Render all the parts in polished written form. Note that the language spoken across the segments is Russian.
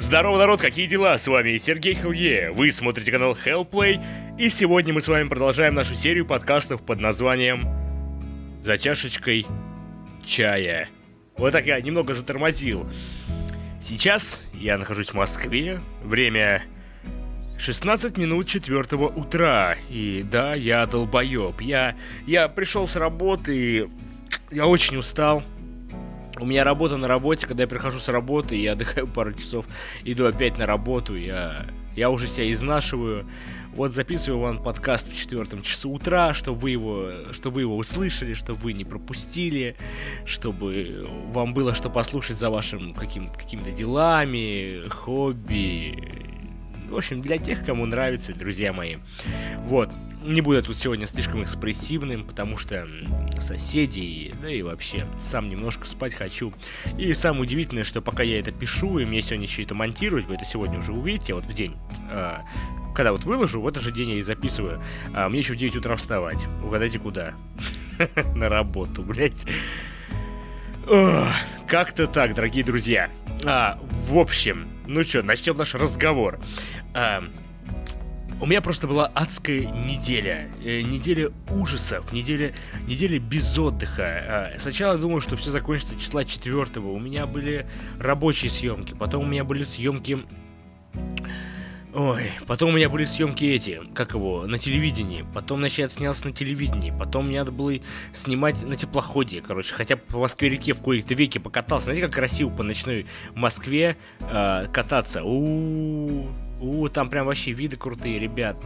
Здорово, народ, какие дела? С вами Сергей Хелье, вы смотрите канал Hellplay, и сегодня мы с вами продолжаем нашу серию подкастов под названием «За чашечкой чая». Вот так я немного затормозил. Сейчас я нахожусь в Москве, время 16 минут 4 утра, и да, я долбоеб. Я пришел с работы, я очень устал. У меня работа на работе, когда я прихожу с работы, я отдыхаю пару часов, иду опять на работу, я уже себя изнашиваю. Вот записываю вам подкаст в 4 часу утра, чтобы вы его услышали, чтобы вы не пропустили, чтобы вам было что послушать за вашим какими-то делами, хобби. В общем, для тех, кому нравится, друзья мои. Вот. Не буду я тут сегодня слишком экспрессивным, потому что соседи, да и вообще, сам немножко спать хочу. И самое удивительное, что пока я это пишу, и мне сегодня еще это монтировать, вы это сегодня уже увидите, вот в день, когда вот выложу, в этот же день я и записываю, мне еще в 9 утра вставать. Угадайте, куда? На работу, блять. Как-то так, дорогие друзья. В общем, ну что, начнем наш разговор. У меня просто была адская неделя. Неделя ужасов, неделя без отдыха. Сначала я думал, что все закончится числа 4-го. У меня были рабочие съемки, потом у меня были съемки... потом у меня были съемки на телевидении. Потом, значит, я снялся на телевидении. Потом мне надо было снимать на теплоходе, хотя по Москве-реке в кои-то веке покатался. Знаете, как красиво по ночной Москве кататься. Там прям вообще виды крутые, ребят.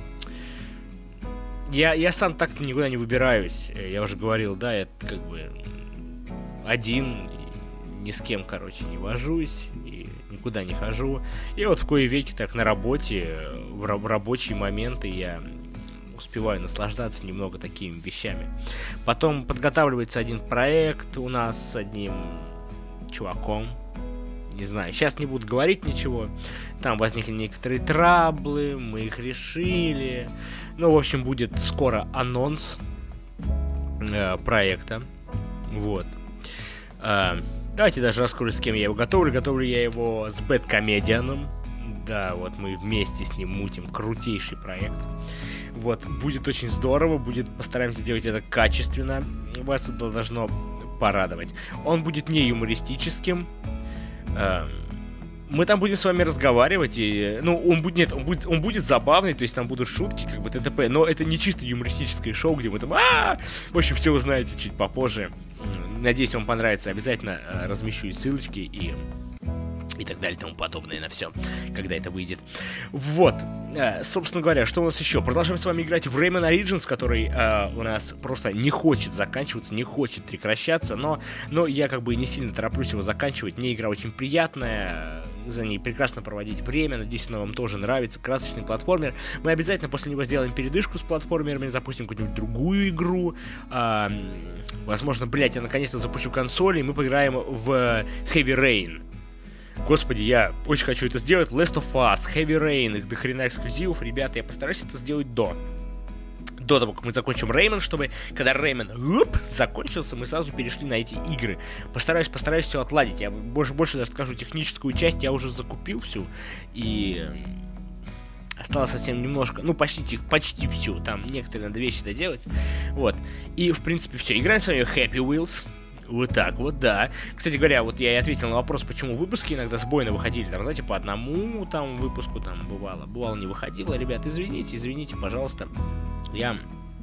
Я сам так-то никуда не выбираюсь. Я уже говорил, да, я как бы один, ни с кем, не вожусь и никуда не хожу. И вот в кои веки так на работе, в рабочие моменты я успеваю наслаждаться немного такими вещами. Потом подготавливается один проект у нас с одним чуваком. Не знаю, сейчас не буду говорить ничего. Там возникли некоторые траблы, мы их решили. Ну, в общем, будет скоро анонс проекта. Вот. Давайте даже раскрою, с кем я его готовлю. Готовлю я его с Бэдкомедианом. Да, вот мы вместе с ним мутим крутейший проект. Вот, будет очень здорово. Постараемся сделать это качественно. Вас это должно порадовать. Он будет не юмористическим. Мы там будем с вами разговаривать, и, он будет забавный, то есть там будут шутки, т.д.п., но это не чисто юмористическое шоу, где мы там, в общем, все узнаете чуть попозже. Надеюсь, вам понравится, обязательно размещу и ссылочки, и так далее, и тому подобное на все, когда это выйдет. Вот, собственно говоря, что у нас еще? Продолжаем с вами играть в Rayman Origins, который у нас просто не хочет заканчиваться, не хочет прекращаться, но я не сильно тороплюсь его заканчивать. Мне игра очень приятная, за ней прекрасно проводить время, надеюсь, она вам тоже нравится. Красочный платформер. Мы обязательно после него сделаем передышку с платформерами, запустим какую-нибудь другую игру. Возможно, я наконец-то запущу консоли, и мы поиграем в Heavy Rain. Господи, я очень хочу это сделать. Last of Us, Heavy Rain, их дохрена эксклюзивов. Ребята, я постараюсь это сделать до того, как мы закончим Rayman, чтобы, когда Rayman закончился, мы сразу перешли на эти игры. Постараюсь все отладить. Я больше даже скажу, техническую часть я уже закупил всю. И осталось совсем немножко, почти всю. Там некоторые надо вещи доделать. Вот. И, в принципе, все. Играем с вами в Happy Wheels. Вот так вот, да. Кстати говоря, вот я и ответил на вопрос, почему выпуски иногда сбойно выходили. Там, знаете, по одному там выпуску там бывало не выходило. Ребят, извините, пожалуйста. Я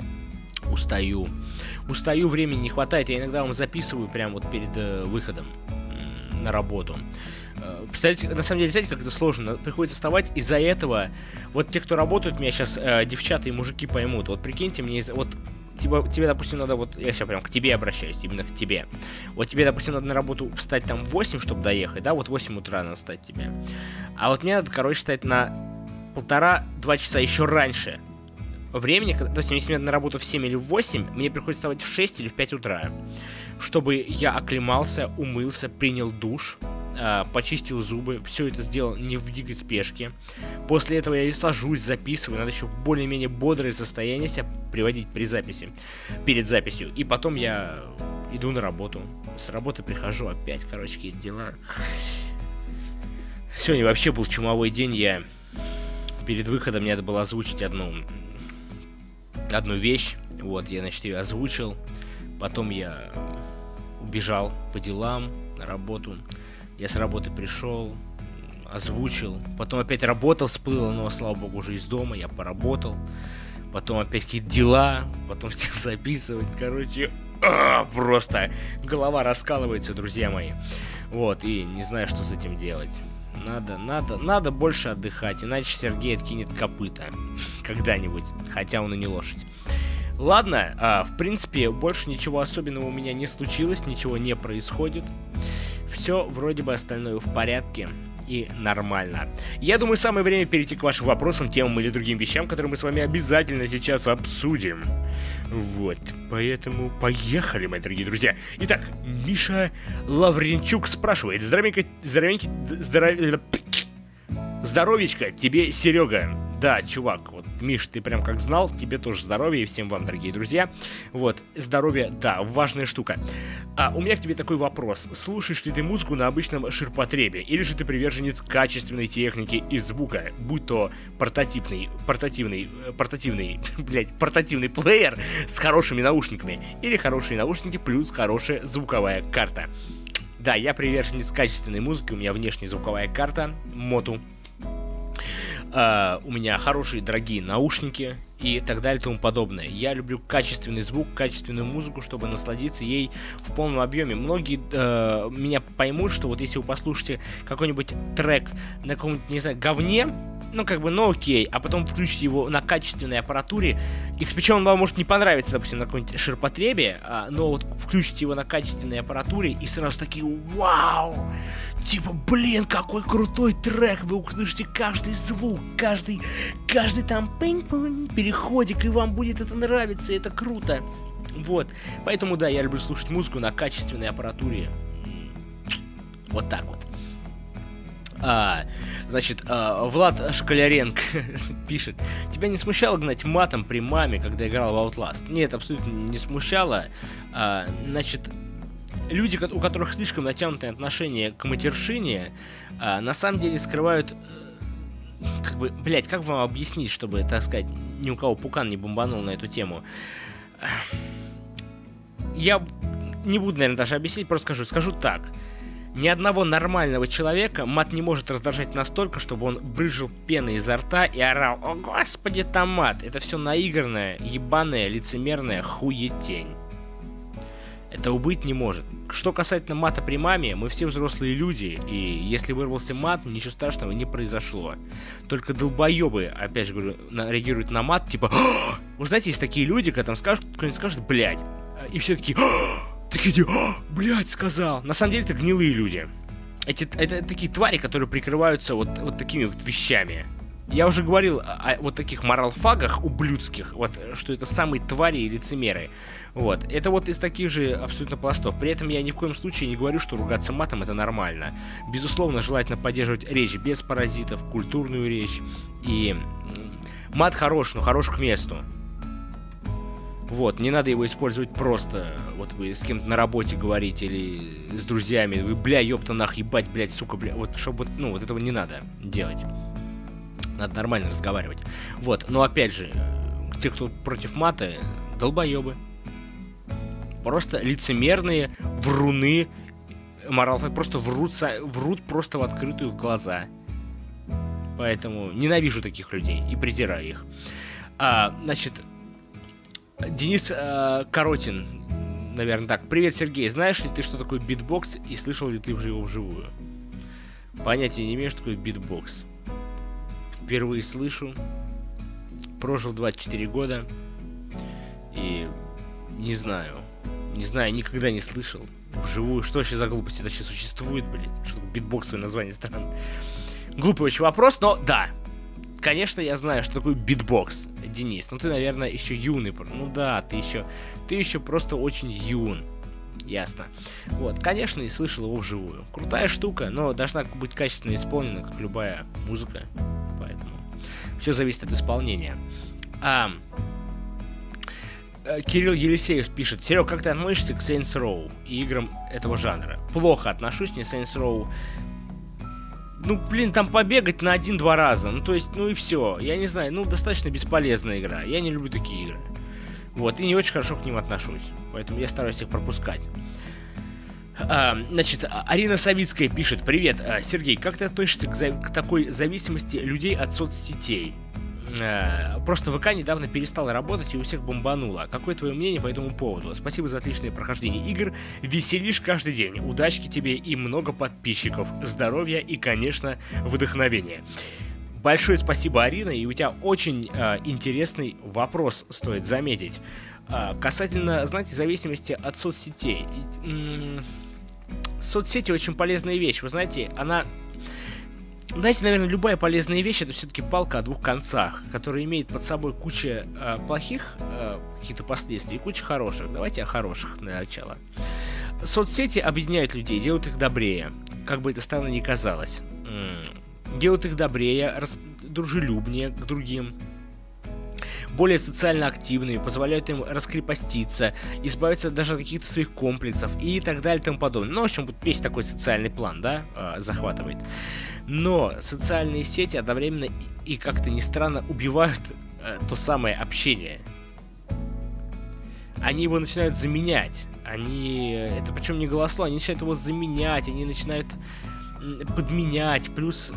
устаю, времени не хватает. Я иногда вам записываю прямо вот перед выходом на работу. Представляете, на самом деле, знаете, как это сложно? Приходится вставать, из-за этого вот те, кто работают, меня сейчас девчата и мужики поймут. Вот прикиньте, мне тебе, допустим, надо, я сейчас прям к тебе обращаюсь, именно к тебе. Вот тебе, допустим, надо на работу встать там в 8, чтобы доехать, да, вот в 8 утра надо встать тебе. А вот мне надо, встать на 1,5-2 часа еще раньше времени, допустим, если мне надо на работу в 7 или в 8, мне приходится вставать в 6 или в 5 утра, чтобы я оклемался, умылся, принял душ, почистил зубы, все это сделал не в дикой спешке. После этого я и сажусь, записываю, надо еще в более-менее бодрое состояние себя приводить перед записью, и потом я иду на работу. С работы прихожу опять, какие-то дела. Сегодня вообще был чумовой день. Я перед выходом мне надо было озвучить одну вещь. Вот, я, значит, ее озвучил. Потом я убежал по делам на работу. Я с работы пришел, озвучил. Потом опять работа всплыла, но, слава богу, уже из дома. Я поработал. Потом опять какие-то дела. Потом сел записывать. Короче, просто голова раскалывается, друзья мои. Вот, и не знаю, что с этим делать. Надо больше отдыхать, иначе Сергей откинет копыта когда-нибудь, хотя он и не лошадь. Ладно, в принципе, больше ничего особенного у меня не случилось, ничего не происходит. Все вроде бы остальное в порядке и нормально. Я думаю, самое время перейти к вашим вопросам, темам или другим вещам, которые мы с вами обязательно сейчас обсудим. Вот, поэтому поехали, мои дорогие друзья. Итак, Миша Лавренчук спрашивает: здоровечко тебе, Серега. Да, чувак, вот, Миш, ты прям как знал, тебе тоже здоровья, и всем вам, дорогие друзья. Вот, здоровье, да, важная штука. У меня к тебе такой вопрос. Слушаешь ли ты музыку на обычном ширпотребе, или же ты приверженец качественной техники и звука, будь то портативный плеер с хорошими наушниками, или хорошие наушники плюс хорошая звуковая карта? Да, я приверженец качественной музыки, у меня внешняя звуковая карта, Моту. У меня хорошие дорогие наушники и так далее и тому подобное. Я люблю качественный звук, качественную музыку, чтобы насладиться ей в полном объеме. Многие меня поймут, что вот если вы послушаете какой-нибудь трек на каком-нибудь, не знаю, говне, ну как бы, ну окей, а потом включите его на качественной аппаратуре, и причем он вам может не понравиться, допустим, на каком-нибудь ширпотребе, но вот включите его на качественной аппаратуре и сразу такие: вау! Типа, блин, какой крутой трек, вы услышите каждый звук, каждый там пинг-пинг, переходик, и вам будет это нравиться, это круто. Вот, поэтому да, я люблю слушать музыку на качественной аппаратуре. Вот так вот. Значит, Влад Школяренко пишет: тебя не смущало гнать матом при маме, когда играл в Outlast? Нет, абсолютно не смущало. Значит, люди, у которых слишком натянутое отношение к матершине, на самом деле скрывают, как бы, блять, как вам объяснить, чтобы, так сказать, ни у кого пукан не бомбанул на эту тему. Я не буду, наверное, даже объяснить, просто скажу так. Ни одного нормального человека мат не может раздражать настолько, чтобы он брызжил пеной изо рта и орал: «О, господи, там мат!» Это все наигранная, ебаная, лицемерная хуетень. Этого быть не может. Что касательно мата при маме, мы все взрослые люди, и если вырвался мат, ничего страшного не произошло. Только долбоебы, опять же говорю, реагируют на мат, типа: вы знаете, есть такие люди, когда там кто-нибудь скажет «блядь», и все такие: такие, блядь, сказал. На самом деле это гнилые люди. Это такие твари, которые прикрываются вот такими вот вещами. Я уже говорил о вот таких моралфагах ублюдских, вот, что это самые твари и лицемеры. Вот, это вот из таких же абсолютно пластов. При этом я ни в коем случае не говорю, что ругаться матом это нормально. Безусловно, желательно поддерживать речь без паразитов, культурную речь. И мат хорош, но хорош к месту. Вот, не надо его использовать просто. Вот вы с кем-то на работе говорите или с друзьями. Вы, бля, ёпта нах, ебать, блядь, сука, бля. Вот, чтобы, ну, вот этого не надо делать. Надо нормально разговаривать. Вот, но опять же, те, кто против мата, долбоебы. Просто лицемерные, вруны, моралфаги, просто врут просто в открытую в глаза. Поэтому ненавижу таких людей и презираю их. Значит, Денис Коротин, наверное, так. Привет, Сергей. Знаешь ли ты, что такое битбокс, и слышал ли ты его вживую? Понятия не имею, что такое битбокс. Впервые слышу. Прожил 24 года. И не знаю, никогда не слышал. Вживую, что вообще за глупости это вообще существует, блядь? Что такое битбоксовое название странно. Глупый очень вопрос, но да. Конечно, я знаю, что такое битбокс, Денис. Ну ты, наверное, еще юный. Ну да, ты еще просто очень юн. Ясно. Вот, конечно, и слышал его вживую. Крутая штука, но должна быть качественно исполнена, как любая музыка. Поэтому все зависит от исполнения. Кирилл Елисеев пишет: Серег, как ты относишься к Saints Row и играм этого жанра? Плохо отношусь, мне Saints Row Ну, блин, там побегать на 1-2 раза. Ну, то есть, ну и все. Я не знаю, ну, достаточно бесполезная игра. Я не люблю такие игры. Вот, и не очень хорошо к ним отношусь. Поэтому я стараюсь их пропускать. Значит, Арина Савицкая пишет: привет, Сергей, как ты относишься к такой зависимости людей от соцсетей? Просто ВК недавно перестал работать и у всех бомбануло. Какое твое мнение по этому поводу? Спасибо за отличное прохождение игр. Веселишь каждый день. Удачки тебе и много подписчиков. Здоровья и, конечно, вдохновения. Большое спасибо, Арина, и у тебя очень интересный вопрос, стоит заметить. Касательно, знаете, зависимости от соцсетей. Соцсети очень полезная вещь. Вы знаете, знаете, наверное, любая полезная вещь — это все-таки палка о двух концах, которая имеет под собой кучу плохих каких-то последствий и кучу хороших. Давайте о хороших для начала. Соцсети объединяют людей, делают их добрее, как бы это странно ни казалось. Делают их добрее, дружелюбнее к другим, более социально активными, позволяют им раскрепоститься, избавиться даже от каких-то своих комплексов и так далее и тому подобное. Ну, в общем, весь такой социальный план, да, захватывает. Но социальные сети одновременно и как-то ни странно убивают то самое общение. Они его начинают заменять. Это причем не голосло, они начинают его заменять, они начинают подменять, плюс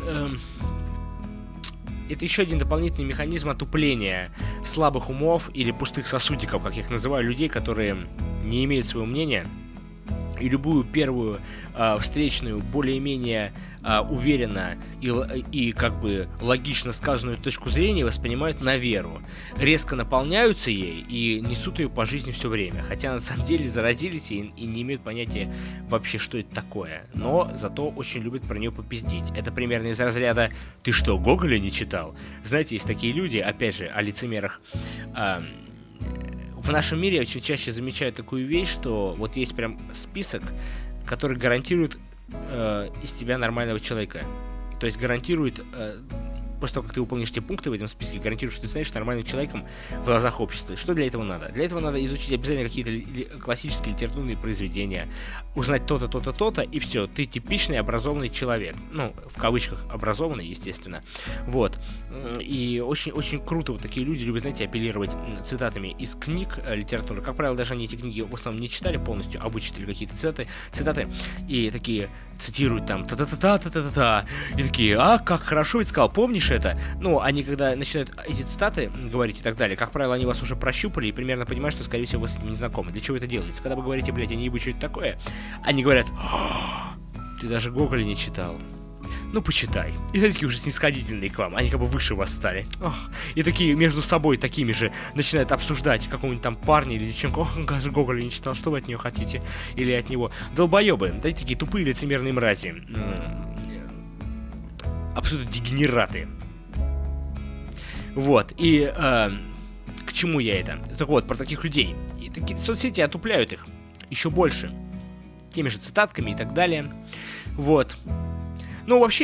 это еще один дополнительный механизм отупления слабых умов или пустых сосудиков, как я их называю, людей, которые не имеют своего мнения и любую первую встречную, более-менее уверенно и как бы логично сказанную точку зрения воспринимают на веру, резко наполняются ей и несут ее по жизни все время, хотя на самом деле заразились и не имеют понятия вообще, что это такое, но зато очень любят про нее попиздить. Это примерно из разряда «ты что, Гоголя не читал?» Знаете, есть такие люди, опять же, о лицемерах. В нашем мире я очень чаще замечаю такую вещь, что вот есть прям список, который гарантирует из тебя нормального человека. То есть гарантирует, после того, как ты выполнишь те пункты в этом списке, гарантирует, что ты станешь нормальным человеком в глазах общества. Что для этого надо? Для этого надо изучить обязательно какие-то классические литературные произведения, узнать то-то, то-то, то-то, и все. Ты типичный образованный человек. Ну, в кавычках образованный, естественно. Вот. И очень круто вот такие люди любят, знаете, апеллировать цитатами из книг литературы. Как правило, даже они эти книги в основном не читали полностью, а вычитали какие-то цитаты, и такие цитируют там та-та-та-та-та-та-та, и такие: а, как хорошо ведь сказал, помнишь это? Ну, они когда начинают эти цитаты говорить и так далее, как правило, они вас уже прощупали и примерно понимают, что, скорее всего, вы с этим не знакомы. Для чего это делается? Когда вы говорите: блядь, я не ебу, что это такое, они говорят: ты даже Гоголя не читал. Ну, почитай. И такие уже снисходительные к вам. Они как бы выше вас стали. И такие между собой такими же начинают обсуждать какого-нибудь там парня или девчонку. Он даже Гоголя не читал, что вы от нее хотите? Или от него. Долбоебы. Да, такие тупые лицемерные мрази. Абсолютно дегенераты. Вот. И к чему я это? Так вот, про таких людей. И такие соцсети отупляют их еще больше. Теми же цитатками и так далее. Вот. Ну, вообще,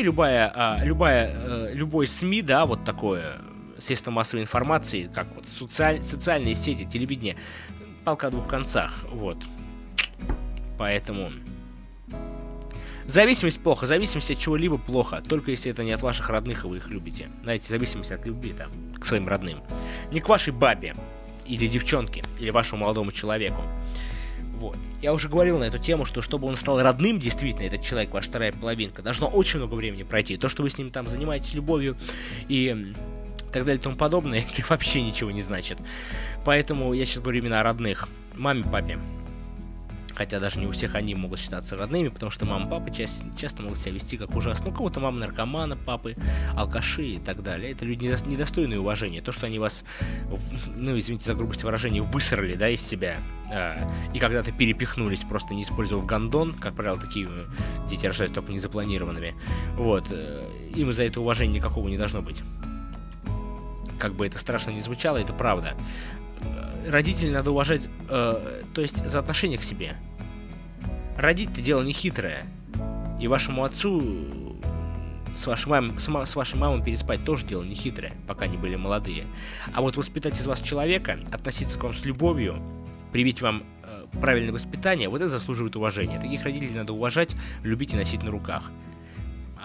любой СМИ, да, вот такое, средство массовой информации, как вот социальные сети, телевидение, палка о двух концах, вот. Поэтому зависимость плохо, зависимость от чего-либо плохо, только если это не от ваших родных, и вы их любите. Знаете, зависимость от любви, да, к своим родным. Не к вашей бабе, или девчонке, или вашему молодому человеку. Вот. Я уже говорил на эту тему, что чтобы он стал родным, действительно, этот человек, ваша вторая половинка, должно очень много времени пройти. То, что вы с ним там занимаетесь любовью и так далее и тому подобное, это вообще ничего не значит. Поэтому я сейчас говорю именно о родных. Маме, папе. Хотя даже не у всех они могут считаться родными, потому что мама и папа часто могут себя вести как ужасно. Ну, у кого-то мама наркомана, папы, алкаши и так далее. Это люди недостойные уважения. То, что они вас, ну, извините за грубость выражения, высрали, да, из себя, и когда-то перепихнулись, просто не использовав гондон, как правило, такие дети рождаются только незапланированными, вот, им за это уважения никакого не должно быть. Как бы это страшно ни звучало, это правда. Родителей надо уважать, то есть за отношение к себе. Родить-то дело не хитрое. И вашему отцу с вашей мамой переспать тоже дело не хитрое, пока они были молодые. А вот воспитать из вас человека, относиться к вам с любовью, привить вам правильное воспитание, вот это заслуживает уважения. Таких родителей надо уважать, любить и носить на руках.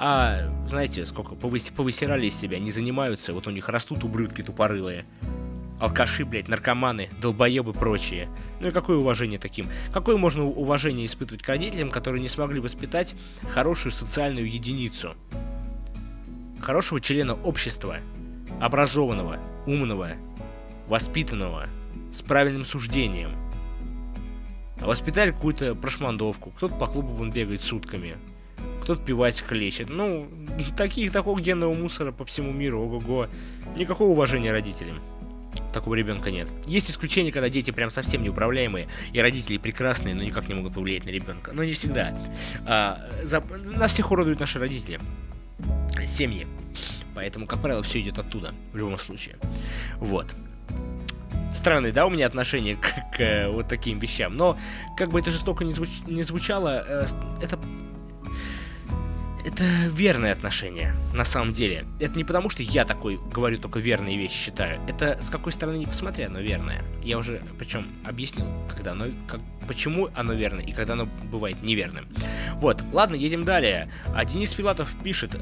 знаете, сколько повысирали из себя, не занимаются, вот у них растут ублюдки тупорылые. Алкаши, блядь, наркоманы, долбоебы прочие. Ну и какое уважение таким? Какое можно уважение испытывать к родителям, которые не смогли воспитать хорошую социальную единицу? Хорошего члена общества, образованного, умного, воспитанного, с правильным суждением. А воспитали какую-то прошмандовку, кто-то по клубу вон бегает сутками, кто-то пивасик хлещет. Ну, такого генного мусора по всему миру, ого-го. Никакого уважения родителям. Такого ребенка нет. Есть исключения, когда дети прям совсем неуправляемые, и родители прекрасные, но никак не могут повлиять на ребенка. Но не всегда. Нас всех уродуют наши родители. Семьи. Поэтому, как правило, все идет оттуда, в любом случае. Вот. Странное, да, у меня отношение к вот таким вещам. Но, как бы это жестоко не звучало, это верное отношение, на самом деле. Это не потому, что я такой говорю только верные вещи считаю. Это с какой стороны не посмотря, оно верное. Я уже, причем, объяснил, почему оно верное и когда оно бывает неверным. Вот, ладно, едем далее. Денис Филатов пишет,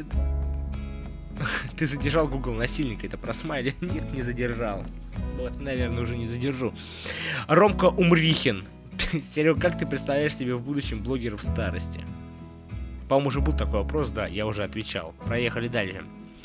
ты задержал Google насильника, это про смайли? Нет, не задержал. Вот, наверное, уже не задержу. Ромка Умрихин. Серег, как ты представляешь себе в будущем блогеров в старости? По-моему, уже был такой вопрос, да, я уже отвечал. Проехали дальше.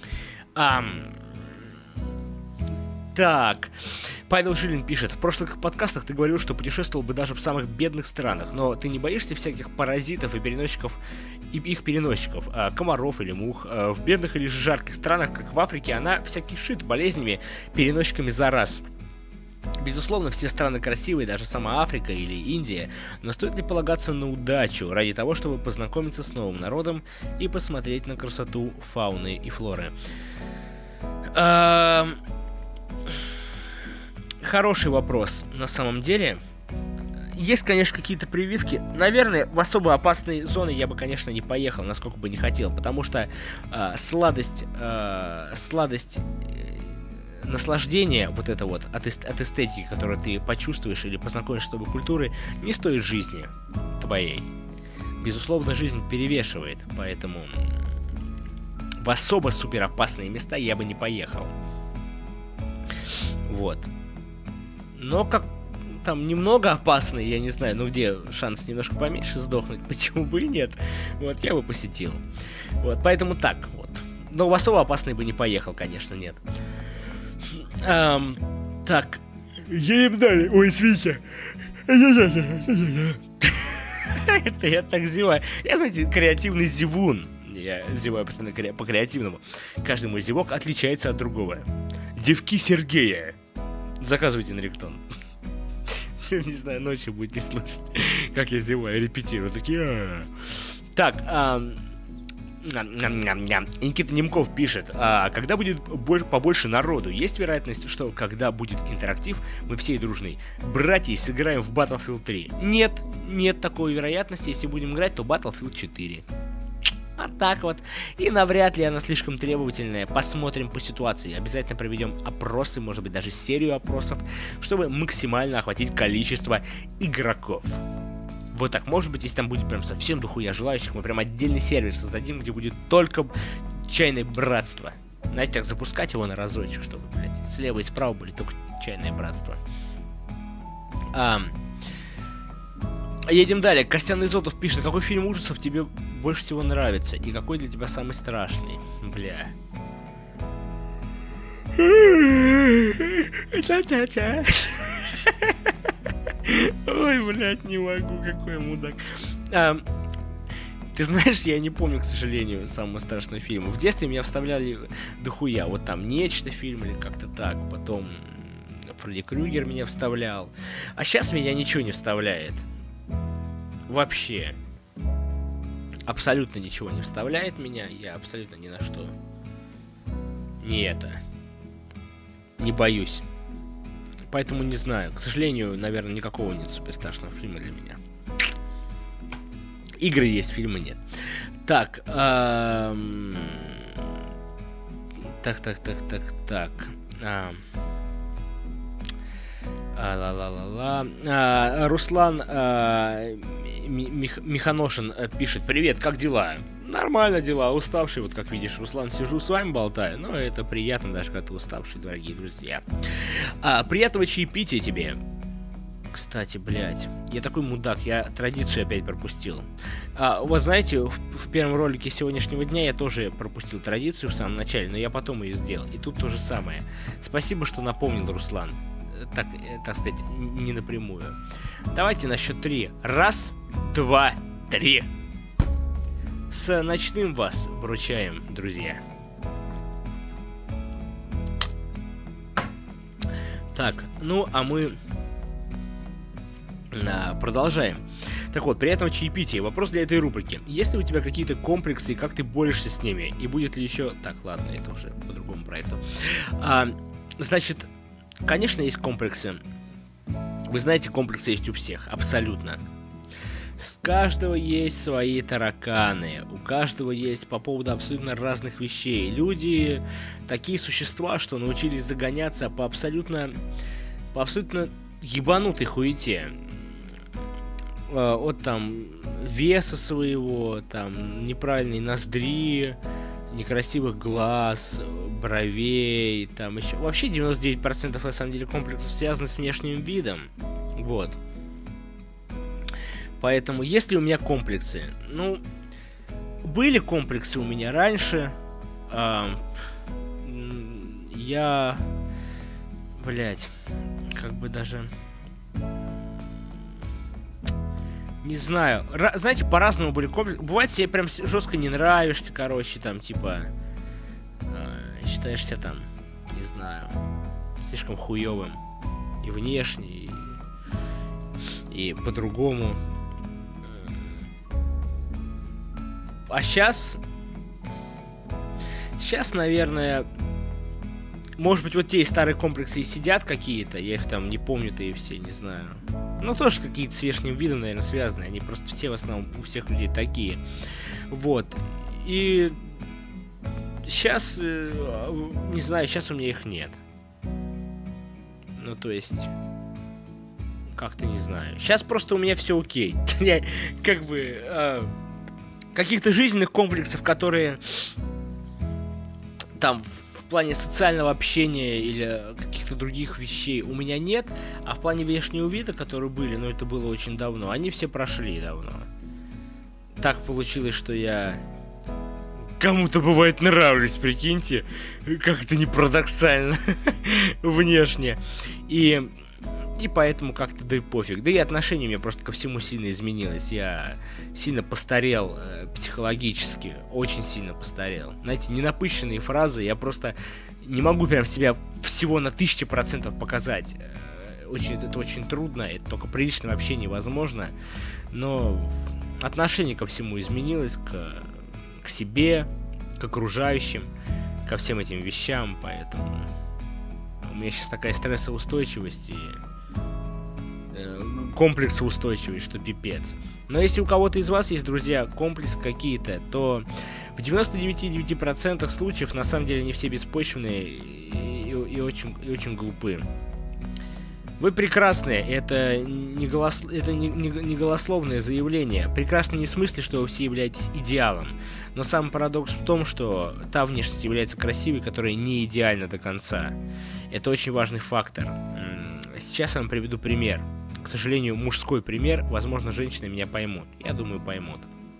Так, Павел Жилин пишет, в прошлых подкастах ты говорил, что путешествовал бы даже в самых бедных странах, но ты не боишься всяких паразитов и переносчиков, и их переносчиков, комаров или мух? В бедных или жарких странах, как в Африке, она вся кишит болезнями, переносчиками зараз. Безусловно, все страны красивые, даже сама Африка или Индия, но стоит ли полагаться на удачу ради того, чтобы познакомиться с новым народом и посмотреть на красоту фауны и флоры? Хороший вопрос, на самом деле. Есть, конечно, какие-то прививки. Наверное, в особо опасные зоны я бы, конечно, не поехал, насколько бы не хотел, потому что сладость наслаждение вот это вот от эстетики, которую ты почувствуешь или познакомишься с тобой культурой, не стоит жизни твоей. Безусловно, жизнь перевешивает, поэтому в особо супер опасные места я бы не поехал. Вот. Но как там немного опасные, я не знаю, ну где шанс немножко поменьше сдохнуть, почему бы и нет. Вот, я бы посетил. Вот, поэтому так вот. Но в особо опасные бы не поехал, конечно, нет. Так. Едем далее. Ой, извините. Это я так зеваю. Я, знаете, креативный зевун. Я зеваю постоянно по-креативному. Каждый мой зевок отличается от другого. Зевки Сергея. Заказывайте на Риктон. Не знаю, ночью будете слушать, как я зеваю, репетирую. Такие. Так, Никита Немков пишет, когда будет побольше народу, есть вероятность, что когда будет интерактив, мы все дружны. Братья, сыграем в Battlefield 3. Нет такой вероятности. Если будем играть, то Battlefield 4. А так вот. И навряд ли она слишком требовательная. Посмотрим по ситуации. Обязательно проведем опросы, может быть даже серию опросов, чтобы максимально охватить количество игроков. Вот так, может быть, если там будет прям совсем дохуя желающих, мы прям отдельный сервер создадим, где будет только чайное братство. Знаете, так запускать его на разочек, чтобы, блядь, слева и справа были только чайное братство. Едем далее. Костян Изотов пишет, какой фильм ужасов тебе больше всего нравится и какой для тебя самый страшный? Бля. Ой, блядь, не могу, какой мудак. Ты знаешь, я не помню, к сожалению, самого страшного фильма. В детстве меня вставляли дохуя. Вот там «Нечто» фильм или как-то так. Потом Фредди Крюгер меня вставлял. А сейчас меня ничего не вставляет. Вообще. Абсолютно ничего не вставляет меня. Я абсолютно ни на что. Не боюсь. Поэтому не знаю. К сожалению, наверное, никакого нет супер страшного фильма для меня. Игры есть, фильмы нет. Так. Так. Руслан Миханошин пишет: привет, как дела? Нормально дела, уставший, вот как видишь, Руслан, сижу с вами болтаю, но это приятно, даже когда ты уставший, дорогие друзья. Приятного чаепития тебе. Кстати, блядь, я такой мудак, я традицию опять пропустил. Вот знаете, в первом ролике сегодняшнего дня я тоже пропустил традицию в самом начале, но я потом ее сделал, и тут то же самое. Спасибо, что напомнил, Руслан. Так сказать, не напрямую. Давайте на счет 3. Раз, два, три. С ночным вас вручаем, друзья. Так, ну а мы продолжаем. Так вот, приятного чаепития. Вопрос для этой рубрики. Есть ли у тебя какие-то комплексы, и как ты борешься с ними? И будет ли еще... Так, ладно, это уже по другому проекту. Значит, конечно, есть комплексы. Вы знаете, комплексы есть у всех, абсолютно. С каждого есть свои тараканы. У каждого есть по поводу абсолютно разных вещей. Люди такие существа, что научились загоняться по абсолютно ебанутой хуете. От там веса своего, там неправильной ноздри, некрасивых глаз, бровей, там еще... Вообще 99% на самом деле комплексов связаны с внешним видом. Вот. Поэтому, есть ли у меня комплексы? Ну, были комплексы у меня раньше. Я... Блять, как бы даже... Не знаю. Знаете, по-разному были комплексы. Бывает, тебе прям жестко не нравишься, короче, там, типа... считаешься там, не знаю, слишком хуёвым. И внешне, и по-другому. А сейчас... Сейчас, наверное... Может быть, вот те старые комплексы и сидят какие-то, я их там не помню-то и все, не знаю. Ну, тоже какие-то с внешним видом, наверное, связаны. Они просто все в основном у всех людей такие. Вот. И сейчас, не знаю, сейчас у меня их нет. Ну, то есть, как-то не знаю. Сейчас просто у меня все окей. Я, как бы, каких-то жизненных комплексов, которые там в плане социального общения или каких-то других вещей у меня нет, а в плане внешнего вида, которые были, но это было очень давно, они все прошли давно. Так получилось, что я кому-то бывает нравлюсь, прикиньте, как это не парадоксально внешне. И поэтому как-то да и пофиг. Да и отношение у меня просто ко всему сильно изменилось. Я сильно постарел психологически. Очень сильно постарел. Знаете, ненапыщенные фразы. Я просто не могу прям себя всего на 1000% показать. Это очень трудно. Это только при личном общении возможно. Но отношение ко всему изменилось. К себе, к окружающим, ко всем этим вещам. Поэтому у меня сейчас такая стрессоустойчивость и комплексоустойчивость, что пипец. Но если у кого-то из вас есть, друзья, комплексы какие-то, то в 99,9% случаев на самом деле они все беспочвенные и очень глупые. Вы прекрасные, это не голословное заявление. Прекрасны не в смысле, что вы все являетесь идеалом. Но сам парадокс в том, что та внешность является красивой, которая не идеальна до конца. Это очень важный фактор. Сейчас я вам приведу пример. К сожалению, мужской пример. Возможно, женщины меня поймут. Я думаю, поймут.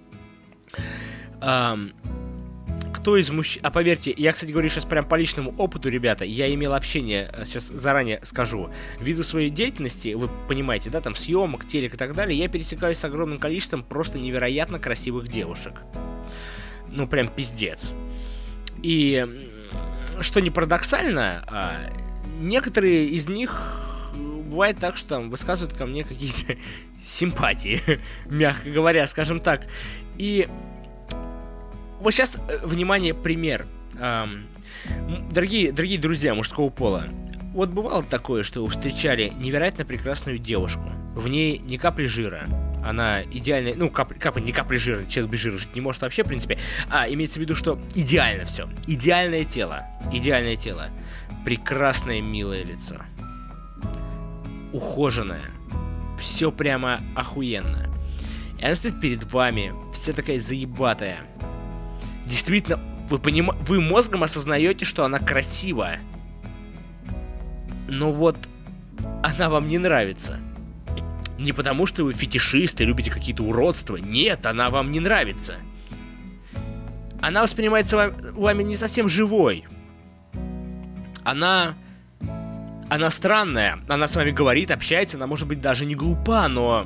Кто из мужчин... А поверьте, я, кстати, говорю сейчас прям по личному опыту, ребята. Я имел общение, сейчас заранее скажу. Ввиду своей деятельности, вы понимаете, да, там съемок, телек и так далее, я пересекаюсь с огромным количеством просто невероятно красивых девушек. Ну, прям пиздец. И что не парадоксально, некоторые из них... Бывает так, что там высказывают ко мне какие-то симпатии, мягко говоря, скажем так. И вот сейчас, внимание, пример. Дорогие друзья мужского пола, вот бывало такое, что вы встречали невероятно прекрасную девушку. В ней ни капли жира. Она идеальная, ну, не капли жира, человек без жира жить не может вообще, в принципе. Имеется в виду, что идеально все. Идеальное тело. Прекрасное, милое лицо. Ухоженная. Все прямо охуенно. И она стоит перед вами, вся такая заебатая. Действительно, вы мозгом осознаете, что она красивая. Но вот она вам не нравится. Не потому, что вы фетишист и любите какие-то уродства. Нет, она вам не нравится. Она воспринимается вами не совсем живой. Она странная. Она с вами говорит, общается. Она может быть даже не глупа, но...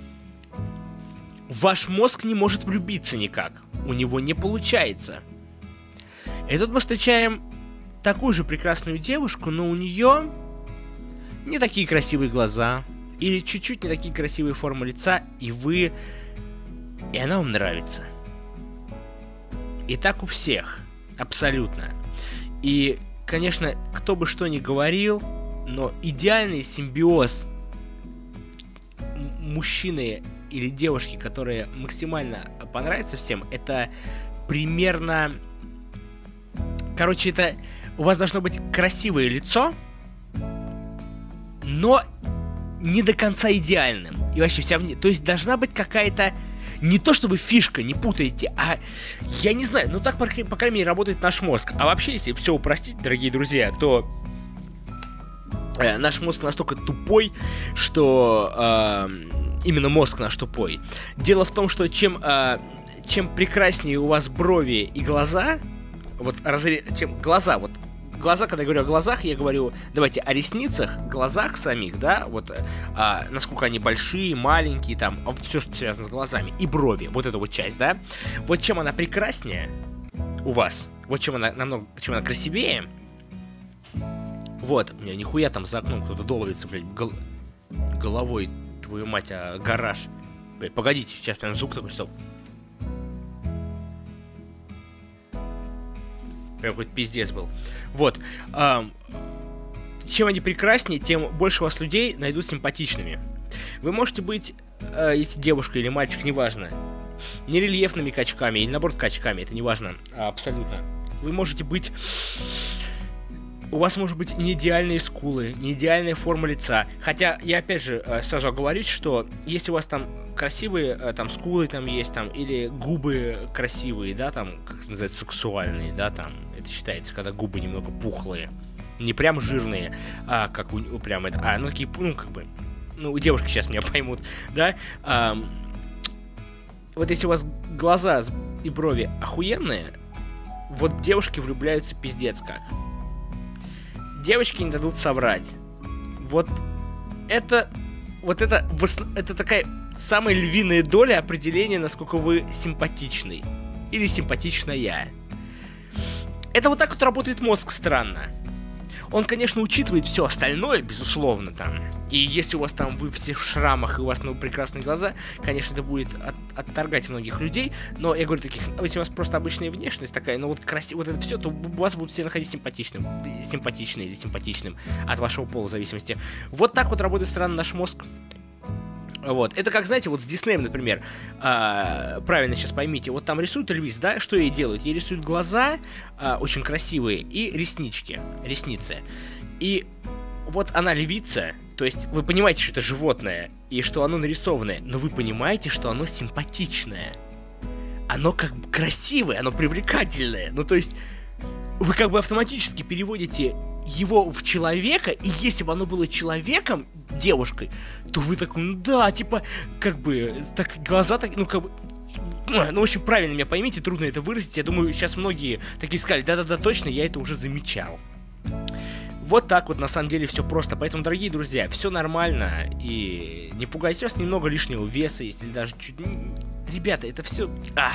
Ваш мозг не может влюбиться никак. У него не получается. И тут мы встречаем такую же прекрасную девушку, но у нее не такие красивые глаза. Или чуть-чуть не такие красивые формы лица. И она вам нравится. И так у всех. Абсолютно. И, конечно, кто бы что ни говорил, но идеальный симбиоз мужчины или девушки, которые максимально понравятся всем, это примерно... Короче, это... У вас должно быть красивое лицо, но не до конца идеальным. И вообще вся... То есть должна быть какая-то... Не то чтобы фишка, не путайте, а... Я не знаю, ну так, по крайней мере, работает наш мозг. А вообще, если все упростить, дорогие друзья, то... Наш мозг настолько тупой, что... Именно мозг наш тупой. Дело в том, что чем прекраснее у вас брови и глаза, чем глаза, глаза, когда я говорю о глазах, я говорю, давайте о ресницах, глазах самих, да, насколько они большие, маленькие, там, все, что связано с глазами, и брови, вот эта вот часть, да, вот чем она прекраснее у вас, вот чем она красивее, вот, у меня нихуя там за окном кто-то долбится, блядь, головой, твою мать, гараж. Блядь, погодите, сейчас прям звук такой, стоп. Прям хоть пиздец был. Вот. Чем они прекраснее, тем больше у вас людей найдут симпатичными. Вы можете быть, если девушка или мальчик, неважно, нерельефными качками или наоборот качками, это неважно, абсолютно. Вы можете быть... У вас может быть не идеальные скулы, не идеальная форма лица. Хотя, я опять же сразу оговорюсь, что если у вас там красивые там скулы там есть, там, или губы красивые, да, там, как это называется, сексуальные, да, там, это считается, когда губы немного пухлые. Не прям жирные, а как прям это, ну такие, ну как бы, ну девушки сейчас меня поймут, да. Вот если у вас глаза и брови охуенные, вот девушки влюбляются пиздец как. Девочки не дадут соврать. Это такая самая львиная доля определения, насколько вы симпатичный. Или симпатичная. Это вот так вот работает мозг странно. Он, конечно, учитывает все остальное, безусловно, там. И если у вас там вы все в шрамах и у вас прекрасные глаза, конечно, это будет отторгать многих людей. Но я говорю, если у вас просто обычная внешность такая, но вот красиво, вот это все, то у вас будут все находить симпатичной или симпатичным от вашего пола в зависимости. Вот так вот работает странно наш мозг. Вот, это как, знаете, вот с Диснеем, например, правильно сейчас поймите, вот там рисуют львиц, да, что ей делают? Ей рисуют глаза очень красивые и ресницы. И вот она львица, то есть вы понимаете, что это животное, и что оно нарисованное, но вы понимаете, что оно симпатичное. Оно как бы красивое, оно привлекательное, ну то есть вы как бы автоматически переводите его в человека, и если бы оно было человеком, девушкой, то вы такой, ну да, типа, как бы, так, глаза так, ну как бы, ну, в общем, правильно меня поймите, трудно это выразить, я думаю, сейчас многие такие сказали, да-да-да, точно, я это уже замечал. Вот так вот, на самом деле, все просто, поэтому, дорогие друзья, все нормально, и не пугайтесь, у вас немного лишнего веса, если даже чуть... Ребята, это все...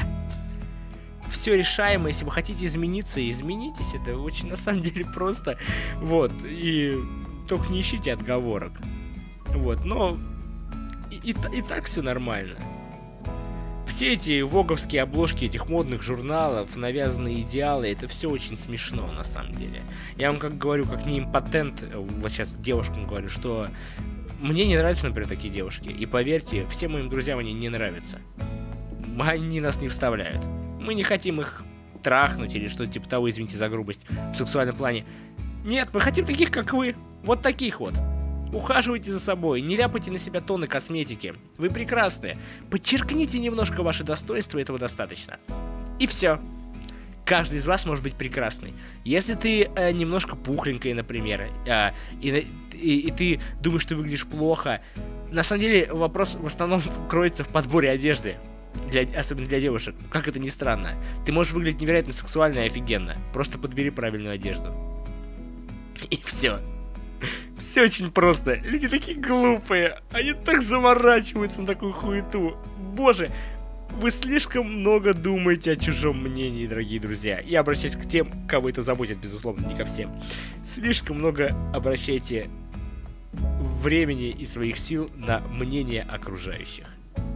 Все решаемо, если вы хотите измениться, изменитесь, это очень на самом деле просто, вот, и только не ищите отговорок, вот, но и так все нормально. Все эти воговские обложки этих модных журналов, навязанные идеалы, это все очень смешно на самом деле. Я вам как говорю, как не импотент, вот сейчас девушкам говорю, что мне не нравятся, например, такие девушки, и поверьте, всем моим друзьям они не нравятся, они нас не вставляют. Мы не хотим их трахнуть или что-то типа того, извините за грубость, в сексуальном плане. Нет, мы хотим таких, как вы. Вот таких вот. Ухаживайте за собой, не ляпайте на себя тонны косметики. Вы прекрасны. Подчеркните немножко ваши достоинства, этого достаточно. И все. Каждый из вас может быть прекрасный. Если ты немножко пухленькая, например, и ты думаешь, что выглядишь плохо, на самом деле вопрос в основном кроется в подборе одежды. Особенно для девушек. Как это ни странно. Ты можешь выглядеть невероятно сексуально и офигенно. Просто подбери правильную одежду. И все. Все очень просто. Люди такие глупые. Они так заморачиваются на такую хуету. Боже, вы слишком много думаете о чужом мнении, дорогие друзья. Я обращаюсь к тем, кого это заботит, безусловно, не ко всем. Слишком много обращайте времени и своих сил на мнение окружающих.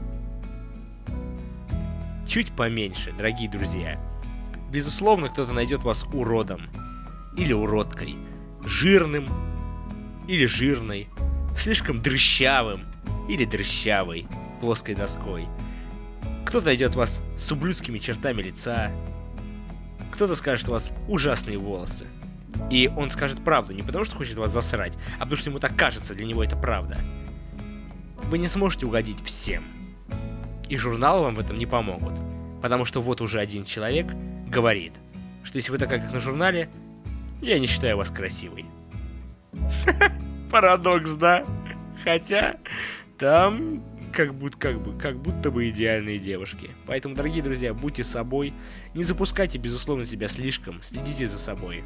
Чуть поменьше, дорогие друзья. Безусловно, кто-то найдет вас уродом. Или уродкой. Жирным. Или жирной. Слишком дрыщавым. Или дрыщавой. Плоской доской. Кто-то найдет вас с ублюдскими чертами лица. Кто-то скажет, что у вас ужасные волосы. И он скажет правду. Не потому, что хочет вас засрать, а потому, что ему так кажется, для него это правда. Вы не сможете угодить всем. И журналы вам в этом не помогут. Потому что вот уже один человек говорит, что если вы такая, как на журнале, я не считаю вас красивой. Парадокс, да? Хотя там как будто бы идеальные девушки. Поэтому, дорогие друзья, будьте собой. Не запускайте, безусловно, себя слишком. Следите за собой.